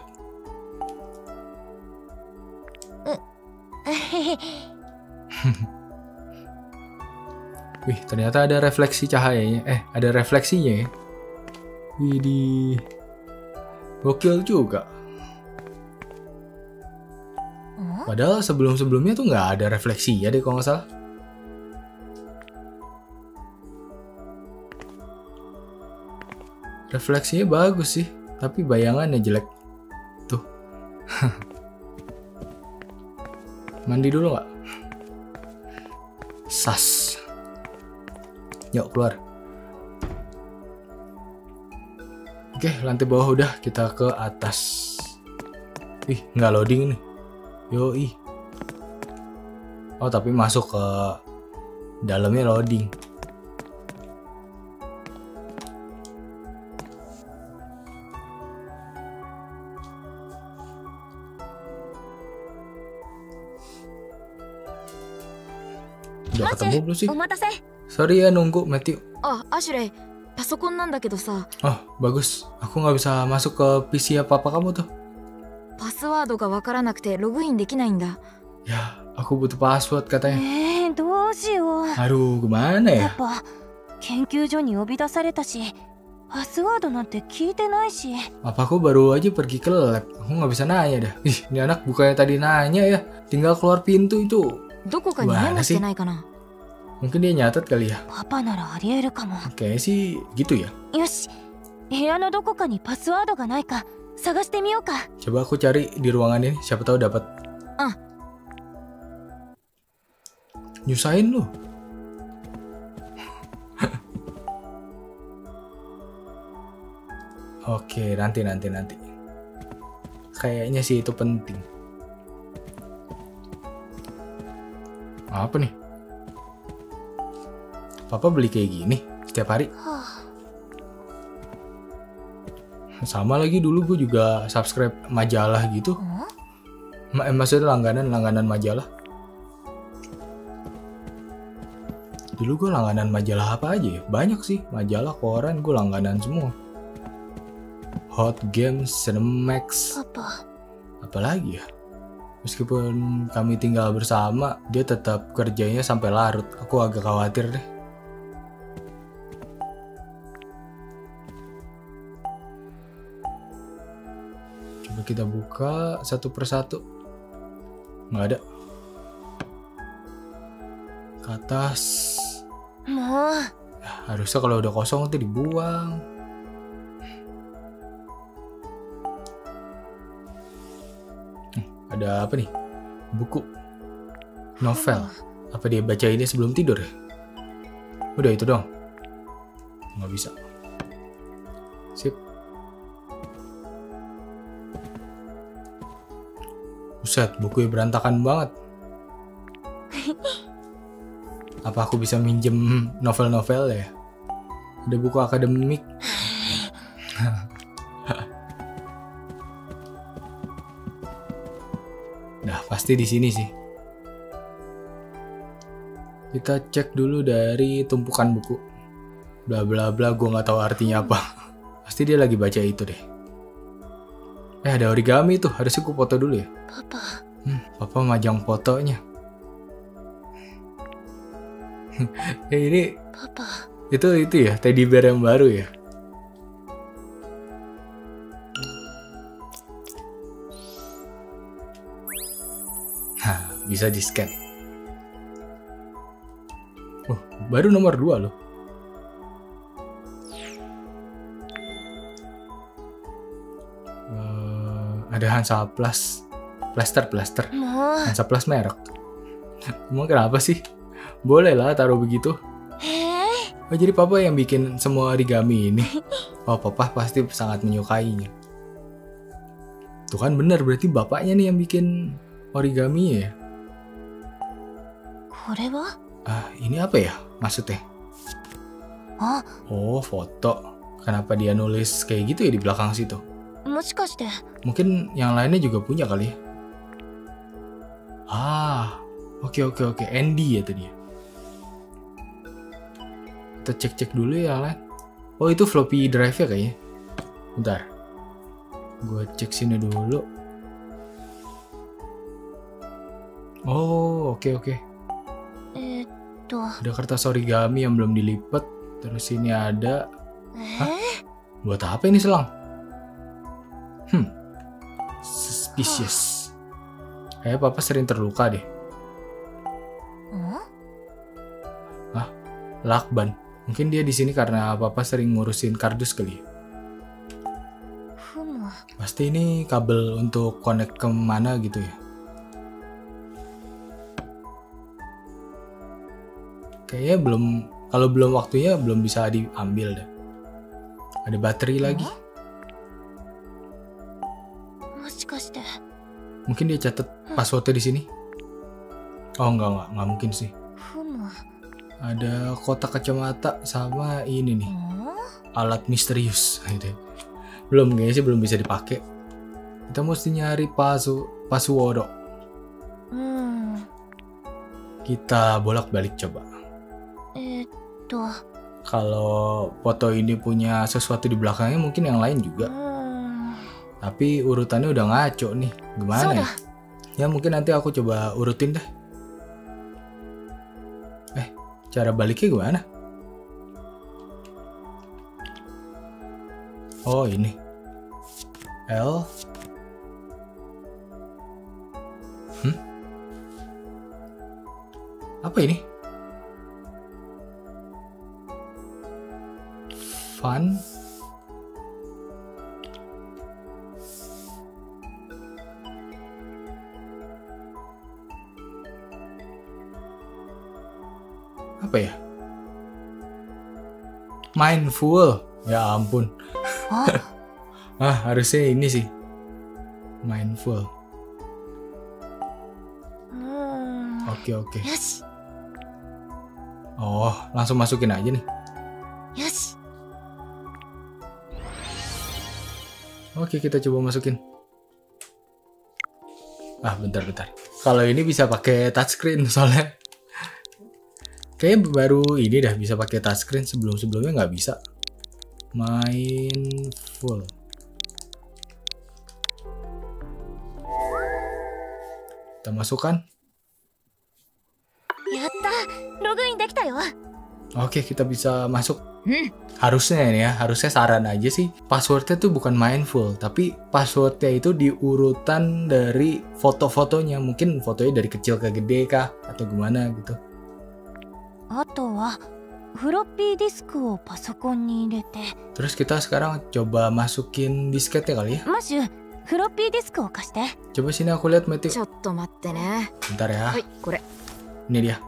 Wih, ternyata ada refleksi cahayanya. Ada refleksinya ya. Widih. Gokil juga. Padahal sebelum-sebelumnya tuh nggak ada refleksi ya deh kalau nggak salah. Refleksinya bagus sih, tapi bayangannya jelek. Tuh. Mandi dulu nggak? Sas. Yuk keluar. Oke, lantai bawah udah, kita ke atas. Ih, nggak loading nih. Yoi. Oh, tapi masuk ke dalamnya loading. Udah ketemu belum sih? お待たせ。 Sorry ya nunggu, Matthew. あ、アシュレイ、パソコンなんだけどさ、 Oh, bagus. Aku nggak bisa masuk ke PC apa-apa kamu tuh. パスワードがわからなくてログインできないんだ。 Ya, aku butuh password katanya. どうしよう。 Aduh, gimana や ya? っぱ研究所に呼び出されたし、パスワードなんて聞いてないし。 Apa aku baru aja pergi ke lab? Aku nggak bisa nanya dah. Ih, ini anak bukannya tadi nanya ya. Tinggal keluar pintu itu. どこかにメモしてないかな。 Mungkin dia nyatet kali ya. パパならありえるかも。 Kayaknya sih gitu ya. よし、部屋のどこかにパスワードがないか探してみようか。 Coba aku cari di ruangan ini. Siapa tahu dapat. Nyusahin lu. Oke, nanti. Kayaknya sih itu penting. Apa nih? Papa beli kayak gini setiap hari. Sama lagi dulu gue juga subscribe majalah gitu. Maksudnya langganan majalah. Dulu gue langganan majalah apa aja ya? Banyak sih, majalah, koran, gue langganan semua. Hot Games, Cinemax, パパ、 apalagi ya? Meskipun kami tinggal bersama, dia tetap kerjanya sampai larut. Aku agak khawatir deh. Coba kita buka satu persatu. Nggak ada. Ke atas. もう Harusnya kalau udah kosong tuh dibuang. Ada apa nih? Buku. Novel. Apa dia baca ini sebelum tidur ya? Udah itu dong. Nggak bisa. Sip. Buset, bukunya berantakan banget. Apa aku bisa minjem novel-novel ya? Ada buku akademik. Nah, pasti di sini sih. Kita cek dulu dari tumpukan buku. Bla bla bla, gue nggak tahu artinya apa. Pasti dia lagi baca itu deh. Ada origami tuh, harusnya gue foto dulu ya. パパ、 Papa majang fotonya. Ini パパ、 itu ya, teddy bear yang baru ya. Nah, bisa di scan. Oh, baru nomor 2 loh. Ada Hansaplast, plaster. もう Hansaplast merek. Emang kenapa sih? Boleh lah taruh begitu. Oh, jadi papa yang bikin semua origami ini. Oh, papa pasti sangat menyukainya. Tuh kan bener, berarti bapaknya nih yang bikin origami ya. これは Ah, ini apa ya maksudnya? あ、 Oh, foto. Kenapa dia nulis kayak gitu ya di belakang situ? もしかして Mungkin yang lainnya juga punya kali ya. Ah, oke. Andy ya tadi ya. Kita cek dulu ya yang lain. Oh, itu floppy drive ya kayaknya. Bentar. Gue cek sini dulu. Oh, oke. と Ada kertas origami yang belum dilipat. Terus ini ada. Buat apa ini selang? Suspicious. Kayak papa sering terluka deh. Lakban. Mungkin dia di sini karena papa sering ngurusin kardus kali ya. ふむ Pasti ini kabel untuk connect kemana gitu ya. Kayaknya belum, kalau belum waktunya belum bisa diambil dah. Ada baterai lagi. もしかして Mungkin dia catat passwordnya di sini. Oh enggak mungkin sih. ふむ Ada kotak kacamata sama ini nih, alat misterius gitu. Belum, kayaknya sih belum bisa dipakai. Kita mesti nyari password. Kita bolak-balik coba. と Kalau foto ini punya sesuatu di belakangnya, mungkin yang lain juga. Tapi urutannya udah ngaco nih. Gimana ya? Ya mungkin nanti aku coba urutin deh. Cara baliknya gimana? Oh ini L. Apa ini? Fun. Apa ya? Mindful. Ya ampun. Harusnya ini sih. Mindful. Oke. よし Oh, langsung masukin aja nih. よし Oke, kita coba masukin. Bentar. Kalau ini bisa pakai touchscreen soalnya. Kayaknya baru ini dah bisa pakai touchscreen, sebelumnya nggak bisa. Mindful. Kita masukkan. やったログインできたよ Oke, kita bisa masuk. Harusnya ini ya, harusnya saran aja sih. Passwordnya tuh bukan mindful, tapi passwordnya itu di urutan dari foto-fotonya. Mungkin fotonya dari kecil ke gede kah, atau gimana gitu. あとはフロッピーディスクをパソコンに入れて Terus kita sekarang coba masukin disketnya kali ya. マッシュフロッピーディスクを貸して Coba sini aku lihat Matthew. ちょっと待ってね。 Bentar ya. はい、これ。 Ini dia.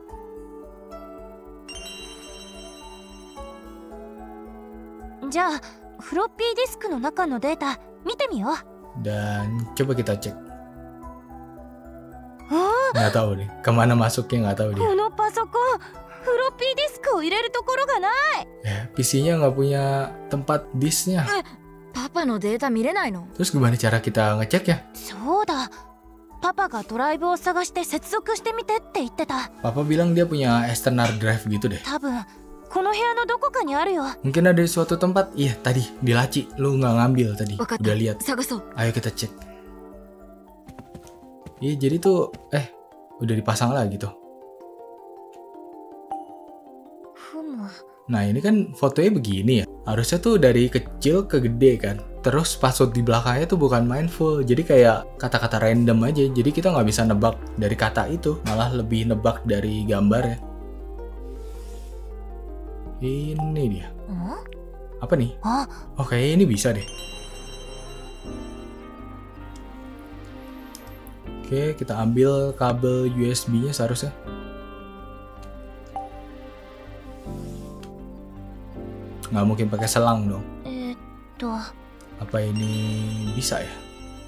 じゃあフロッピーディスクの中のデータ見てみよう Dan coba kita cek. あ Nggak tahu nih, kemana masuknya nggak tahu こ dia. のパソコンフロッピーディスクを入れるところがない PC-nya nggak punya tempat disknya. パパのデータ見れないの？ Terus gimana cara kita ngecek ya? そうだパパがドライブを探して接続してみてって言ってた Papa bilang dia punya external drive gitu deh. 多分この部屋のどこかにあるよ Mungkin ada di suatu tempat. Iya, tadi di laci. Lu nggak ngambil tadi. わかった。 Udah lihat. 探そう。 Ayo kita cek. Iya, jadi tuh udah dipasang lagi tuh. ふむ Nah, ini kan fotonya begini ya. Harusnya tuh dari kecil ke gede kan. Terus password di belakangnya tuh bukan mindful. Jadi kayak kata-kata random aja. Jadi kita nggak bisa nebak dari kata itu. Malah lebih nebak dari gambar ya. Ini dia. ん Apa nih? あ Oh, kayaknya ini bisa deh. Oke, kita ambil kabel USB-nya seharusnya. nggak mungkin pakai selang dong. と Apa ini bisa ya?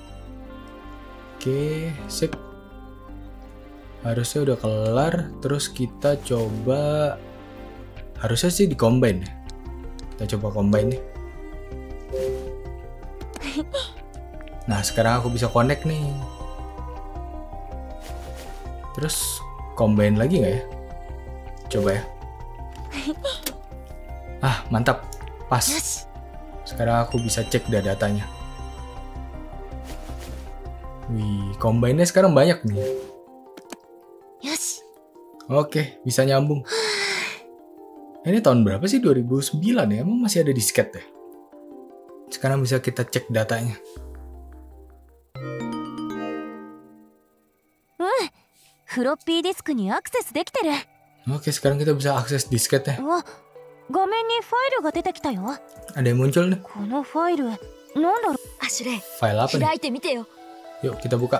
Oke, sip. Harusnya udah kelar. Terus kita coba, harusnya sih di combine. Kita coba combine nih. Nah, sekarang aku bisa connect nih. Terus combine lagi nggak ya? Coba ya. Ah, mantap. Pas. Sekarang aku bisa cek datanya. Wih, combine-nya sekarang banyak nih. よし Oke, bisa nyambung. Ini tahun berapa sih? 2009 ya? Emang masih ada disket ya? Sekarang bisa kita cek datanya. フロッピーディスクにアクセスできてる。 Oke, sekarang kita bisa akses disketnya. うわ、画面にファイルが出てきたよ。 Ada yang muncul nih. このファイル、なんだろう。 アシュレイ File apa nih? 開いてみてよ。 Yuk, kita buka.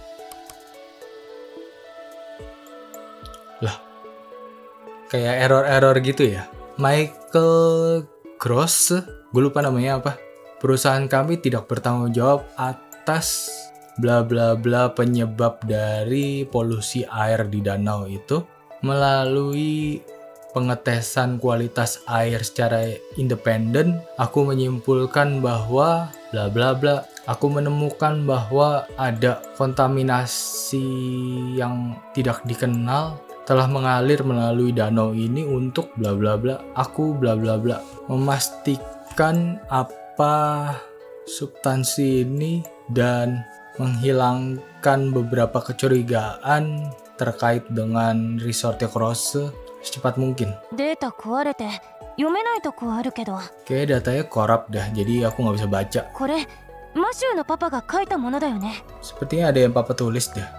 Lah, kayak error-error gitu ya. Michael Gross, gue lupa namanya apa. Perusahaan kami tidak bertanggung jawab atas bla bla bla penyebab dari polusi air di danau itu. Melalui pengetesan kualitas air secara independen, aku menyimpulkan bahwa bla bla bla. Aku menemukan bahwa ada kontaminasi yang tidak dikenal telah mengalir melalui danau ini untuk bla bla bla. Aku bla bla bla memastikan apa substansi ini dan menghilangkan beberapa kecurigaan terkait dengan Resort Cross secepat mungkin. データ壊れて読めないとこあるけど、 Kayaknya datanya korup dah, jadi aku nggak bisa baca. これマシューのパパが書いたものだよね。 Sepertinya ada yang papa tulis dah.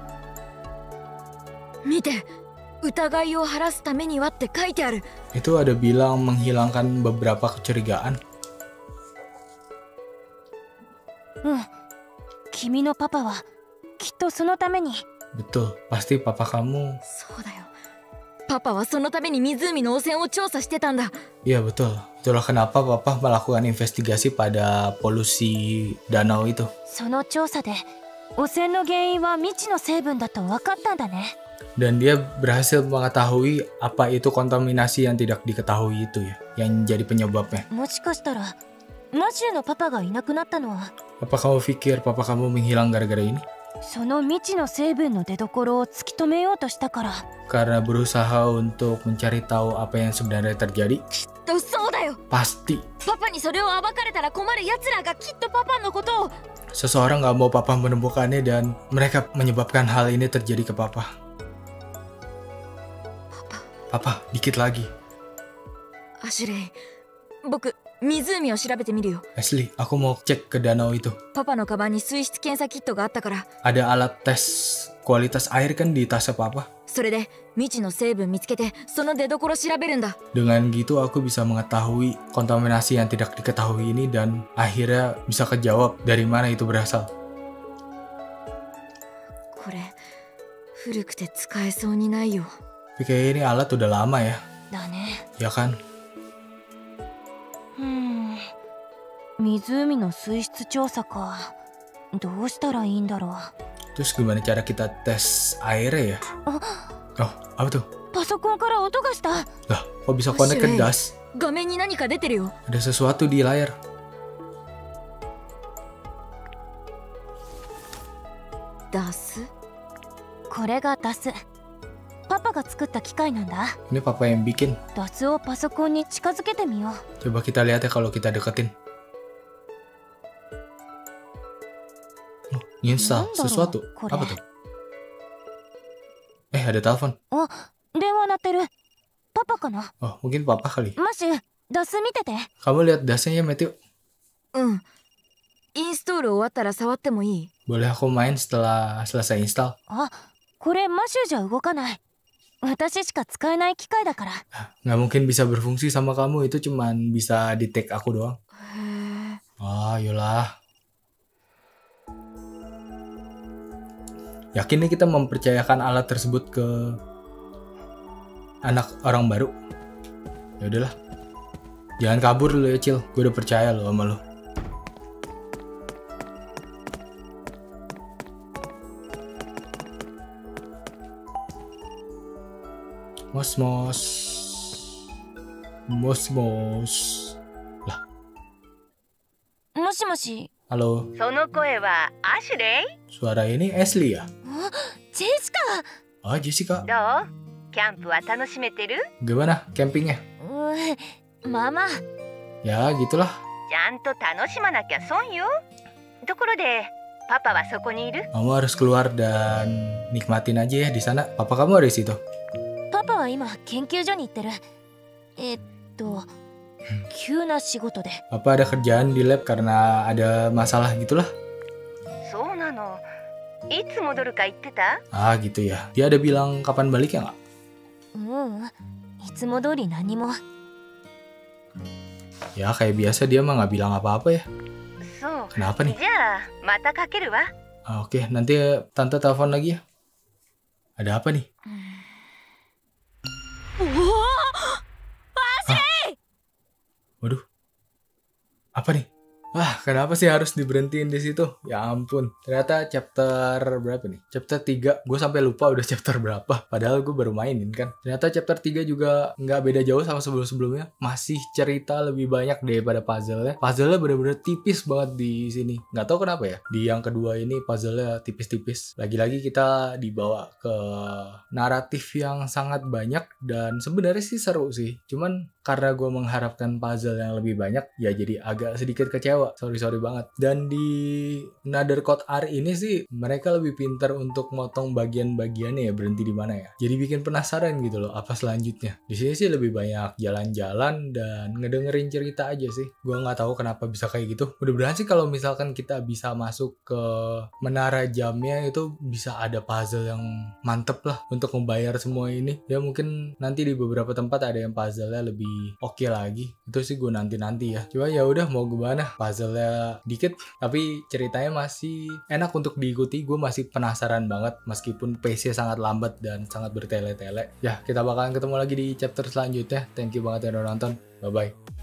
見て、疑いを晴らすためにはって書いてある。 Itu ada bilang menghilangkan beberapa kecurigaan. うん。君のパパはきっとそのために。 Betul, pasti papa kamu. そうだよ。パパはそのために湖の汚染を調査してたんだ。 Iya betul. Itulah kenapa papa melakukan investigasi pada polusi danau itu. その調査で汚染の原因は未知の成分だと分かったんだね。 Dan dia berhasil mengetahui apa itu kontaminasi yang tidak diketahui itu ya, yang jadi penyebabnya. もしかしたらマシューのパパがいなくなったのは Apa kamu pikir papa kamu menghilang gara-gara ini? その未知の成分の出所を突き止めようとしたから。 Karena berusaha untuk mencari tahu apa yang sebenarnya terjadi? とそうだよ。 Pasti. パパにそれを暴かれたら困る奴らがきっとパパのことを。 Seseorang gak mau papa menemukannya dan mereka menyebabkan hal ini terjadi ke papa. Papa, dikit lagi. アシュレイ、僕、湖を調べてみるよ。 Ashley, aku mau cek ke danau itu. パパのカバンに水質検査キットがあったから、 Ada alat tes kualitas air kan di tasnya papa. それで未知の成分見つけて、その出所調べるんだ。 Dengan gitu aku bisa mengetahui kontaminasi yang tidak diketahui ini dan akhirnya bisa kejawab dari mana itu berasal. これ、古くて使えそうにないよ。 Tapi kayaknya ini alat udah lama ya, だね。 ya kan? 湖の水質調査か。どうしたらいいんだろう。 Terus gimana cara kita tes airnya ya? Oh, apa tuh? パソコンから音がした。 Lah, kok bisa connect ke das? 画面に何か出てるよ。 Ada sesuatu di layar. ダス？ これがダス。パパが作った機械なんだ。 Ini papa yang bikin. ダスをパソコンに近づけてみよう。 Coba kita lihat ya kalau kita deketin. Oh, install sesuatu. Kore. Apa tuh? Ada telepon. あ、電話鳴ってる。パパかな。 Oh, mungkin papa kali. マシュ、ダス見てて。 Kamu lihat dasnya ya, Matthew? うん。インストール終わったら触ってもいい？ Boleh aku main setelah selesai install? あ、これマシュじゃ動かない。私しか使えない機械だから。 Nggak mungkin bisa berfungsi sama kamu, itu cuman bisa di take aku doang. へえ。 Ah, yolah. Yakin nih kita mempercayakan alat tersebut ke anak orang baru? Ya udahlah. Jangan kabur lu ya, Cil. Gue udah percaya lo sama lo. Mos. Lah, もしもし。 halo. その声はアシュレイ？ Suara ini Ashley ya? ジェシカ。 Oh, Jessica. どう？キャンプは楽しめてる？ Gimana campingnya? まあまあ。 Ya, gitulah. ちゃんと楽しまなきゃ損よ。ところで、パパはそこにいる？ Kamu harus keluar dan nikmatin aja ya di sana. Papa kamu ada di situ. パパは今研究所に行ってる。急な仕事で。 Papa ada kerjaan di lab karena ada masalah gitulah. そうなの。いつ戻るか言ってた？ Ah, gitu ya. Dia ada bilang kapan baliknya nggak? いつも通り何も。 Ya, kayak biasa dia mah nggak bilang apa-apa ya. そう。 Kenapa nih? じゃあ、またかけるわ。 Ah, Oke, nanti tante telepon lagi ya. Ada apa nih? Waduh, apa nih? Wah, kenapa sih harus diberhentiin di situ? Ya ampun, ternyata chapter berapa nih? Chapter 3, gue sampai lupa udah chapter berapa. Padahal gue baru mainin kan. Ternyata chapter 3 juga nggak beda jauh sama sebelum-sebelumnya. Masih cerita lebih banyak daripada puzzle-nya. Puzzle-nya bener-bener tipis banget di sini. Nggak tahu kenapa ya. Di yang kedua ini puzzle-nya tipis-tipis. Lagi-lagi kita dibawa ke naratif yang sangat banyak. Dan sebenarnya sih seru sih. Cuman karena gue mengharapkan puzzle yang lebih banyak, ya jadi agak sedikit kecewa. Sorry banget. Dan di Another Code R ini sih mereka lebih pintar untuk motong bagian-bagiannya ya, berhenti di mana ya. Jadi bikin penasaran gitu loh apa selanjutnya. Di sini sih lebih banyak jalan-jalan dan ngedengerin cerita aja sih. Gue nggak tahu kenapa bisa kayak gitu. Mudah-mudahan sih kalau misalkan kita bisa masuk ke menara jamnya itu bisa ada puzzle yang mantep lah untuk membayar semua ini. Ya mungkin nanti di beberapa tempat ada yang puzzle-nya lebih oke lagi. Itu sih gue nanti-nanti ya. Cuma ya udah mau gimana. Puzzle-nya dikit tapi ceritanya masih enak untuk diikuti. Gue masih penasaran banget meskipun pace-nya sangat lambat dan sangat bertele-tele. Ya, kita bakalan ketemu lagi di chapter selanjutnya. Thank you banget yang udah nonton. Bye bye.